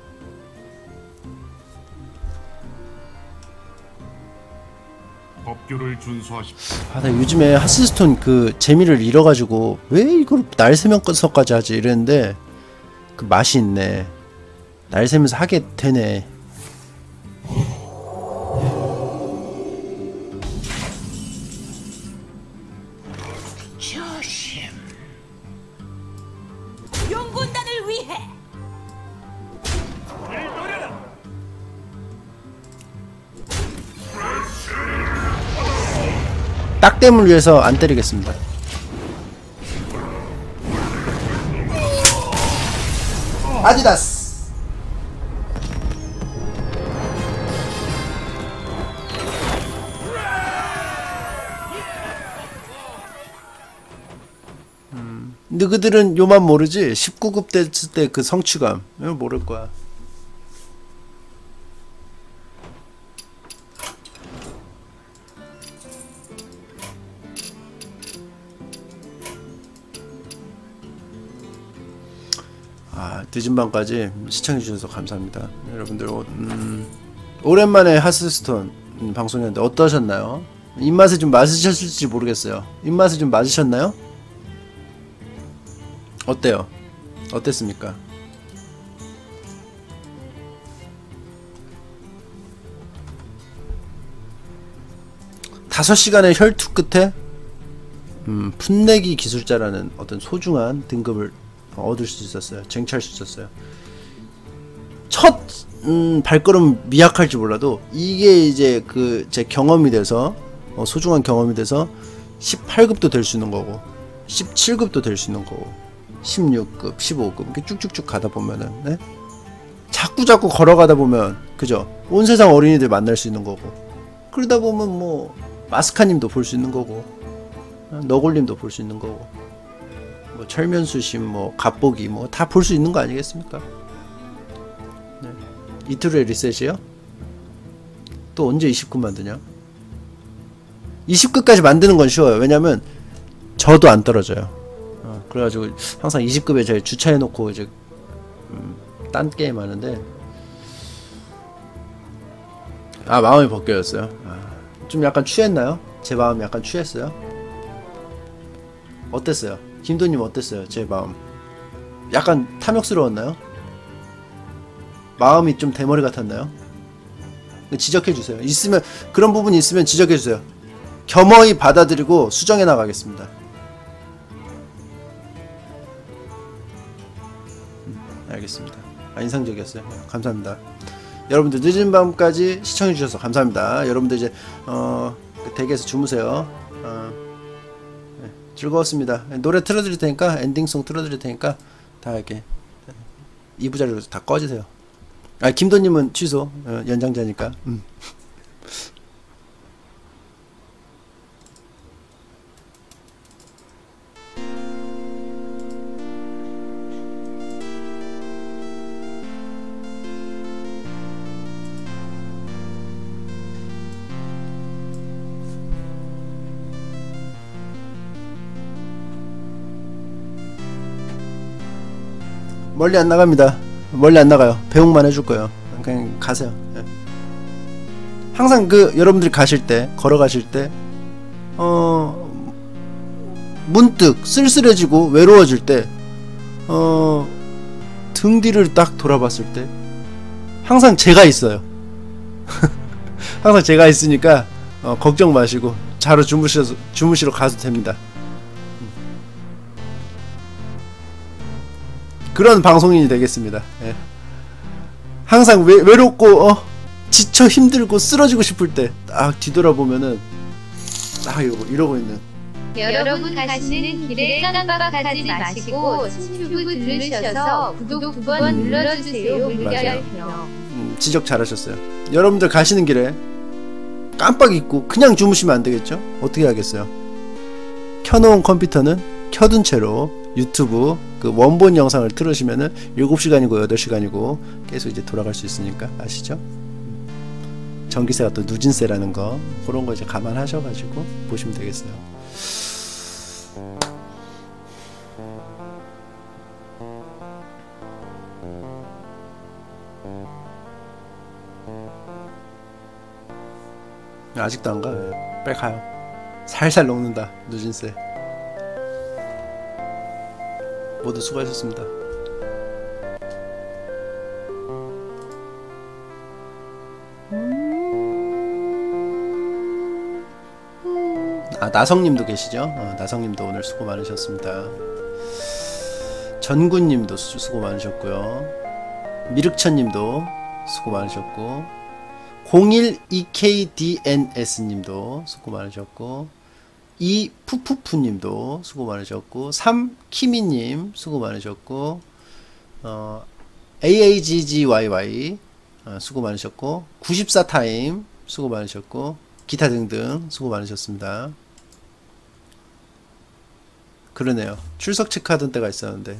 법규 법규를 준수하십시오. 아, 나 요즘에 하스스톤 그 재미를 잃어가지고 왜 이걸 날 새면서까지 하지 이랬는데 그 맛이 있네. 날 새면서 하게 되네. 조심. 용군단을 위해. 딱댐을 위해서 안 때리겠습니다. 아디다스. 음, 너희들은 요만 모르지? 십구 급 됐을 때 그 성취감 이거 모를 거야. 아, 늦은 밤까지 시청해주셔서 감사합니다. 여러분들 음, 오랜만에 하스스톤 음, 방송이었는데 어떠셨나요? 입맛에 좀 맞으셨을지 모르겠어요. 입맛에 좀 맞으셨나요? 어때요? 어땠습니까? 다섯 시간의 혈투 끝에 음, 풋내기 기술자라는 어떤 소중한 등급을 얻을 수 있었어요. 쟁취할 수 있었어요. 첫 음, 발걸음 미약할지 몰라도 이게 이제 그 제 경험이 돼서 어, 소중한 경험이 돼서 십팔 급도 될 수 있는 거고 십칠 급도 될 수 있는 거고 십육 급, 십오 급 이렇게 쭉쭉쭉 가다 보면은 네? 자꾸 자꾸 걸어가다 보면 그죠? 온 세상 어린이들 만날 수 있는 거고 그러다 보면 뭐 마스카님도 볼 수 있는 거고 너굴님도 볼 수 있는 거고 뭐 철면수심 뭐 갑보기 뭐 다 볼 수 있는 거 아니겠습니까? 네. 이틀의 리셋이요? 또 언제 이십 급 만드냐? 이십 급까지 만드는 건 쉬워요. 왜냐면 저도 안 떨어져요. 어, 그래가지고 항상 이십 급에 제가 주차해놓고 이제 음, 딴 게임 하는데 아 마음이 벗겨졌어요. 아, 좀 약간 취했나요? 제 마음이 약간 취했어요? 어땠어요? 김도님 어땠어요? 제 마음 약간 탐욕스러웠나요? 마음이 좀 대머리 같았나요? 지적해주세요. 있으면 그런 부분이 있으면 지적해주세요. 겸허히 받아들이고 수정해 나가겠습니다. 음, 알겠습니다. 아, 인상적이었어요. 감사합니다. 여러분들 늦은 밤까지 시청해주셔서 감사합니다. 여러분들 이제 어, 댁에서 주무세요. 어, 네, 즐거웠습니다. 노래 틀어드릴 테니까 엔딩송 틀어드릴 테니까 다 이렇게 이 부 자리로 다 꺼지세요. 아 김도님은 취소. 어, 연장자니까. 음. 멀리 안 나갑니다. 멀리 안 나가요. 배웅만 해줄 거예요. 그냥 가세요. 예. 항상 그 여러분들이 가실 때, 걸어가실 때, 어 문득 쓸쓸해지고 외로워질 때, 어 등 뒤를 딱 돌아봤을 때, 항상 제가 있어요. 항상 제가 있으니까 어, 걱정 마시고 자러 주무셔서 주무시러 가도 됩니다. 그런 방송인이 되겠습니다. 예. 항상 외, 외롭고 어, 지쳐 힘들고 쓰러지고 싶을 때 딱 뒤돌아보면은 딱 이러고, 이러고 있는 여러분 가시는 길에 깜빡하지 마시고 유튜브 들으셔서 구독 두 번 눌러주세요. 물결표. 음, 지적 잘하셨어요. 여러분들 가시는 길에 깜빡 잊고 그냥 주무시면 안 되겠죠? 어떻게 하겠어요? 켜놓은 컴퓨터는 켜둔 채로 유튜브 그 원본 영상을 틀으시면은 일곱 시간이고 여덟 시간이고 계속 이제 돌아갈 수 있으니까 아시죠? 전기세가 또 누진세라는 거 그런 거 이제 감안하셔가지고 보시면 되겠어요. 아직도 안 가? 왜? 빨리 가요. 살살 녹는다 누진세. 모두 수고하셨습니다. 아 나성님도 계시죠? 어, 나성님도 오늘 수고 많으셨습니다. 전구님도 수, 수고 많으셨고요. 미륵천님도 수고 많으셨고, 공일 이케이디엔에스님도 수고 많으셨고, 이푸푸푸님도 수고 많으셨고, 삼키미님 수고 많으셨고, 어, 에이에이지지와이와이 어, 수고 많으셨고, 구십사 타임 수고 많으셨고, 기타 등등 수고 많으셨습니다. 그러네요. 출석 체크하던 때가 있었는데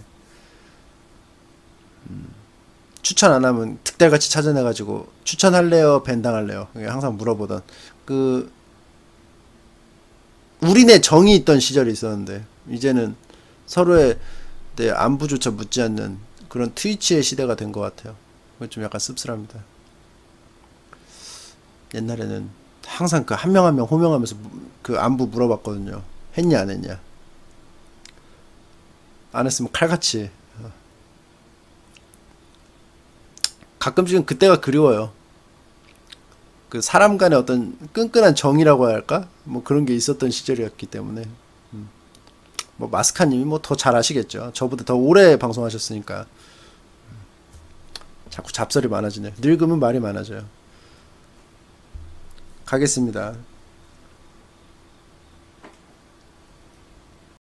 음, 추천 안하면 득달같이 찾아내가지고 추천할래요? 밴당할래요? 항상 물어보던 그 우리네 정이 있던 시절이 있었는데 이제는 서로의 내 안부조차 묻지 않는 그런 트위치의 시대가 된 것 같아요. 그건 좀 약간 씁쓸합니다. 옛날에는 항상 그 한 명 한 명 호명하면서 그 안부 물어봤거든요. 했냐 안 했냐. 안 했으면 칼같이. 가끔씩은 그때가 그리워요. 그 사람 간의 어떤 끈끈한 정이라고 해야 할까? 뭐 그런 게 있었던 시절이었기 때문에. 음. 뭐 마스카님이 뭐 더 잘 아시겠죠. 저보다 더 오래 방송하셨으니까. 자꾸 잡설이 많아지네. 늙으면 말이 많아져요. 가겠습니다.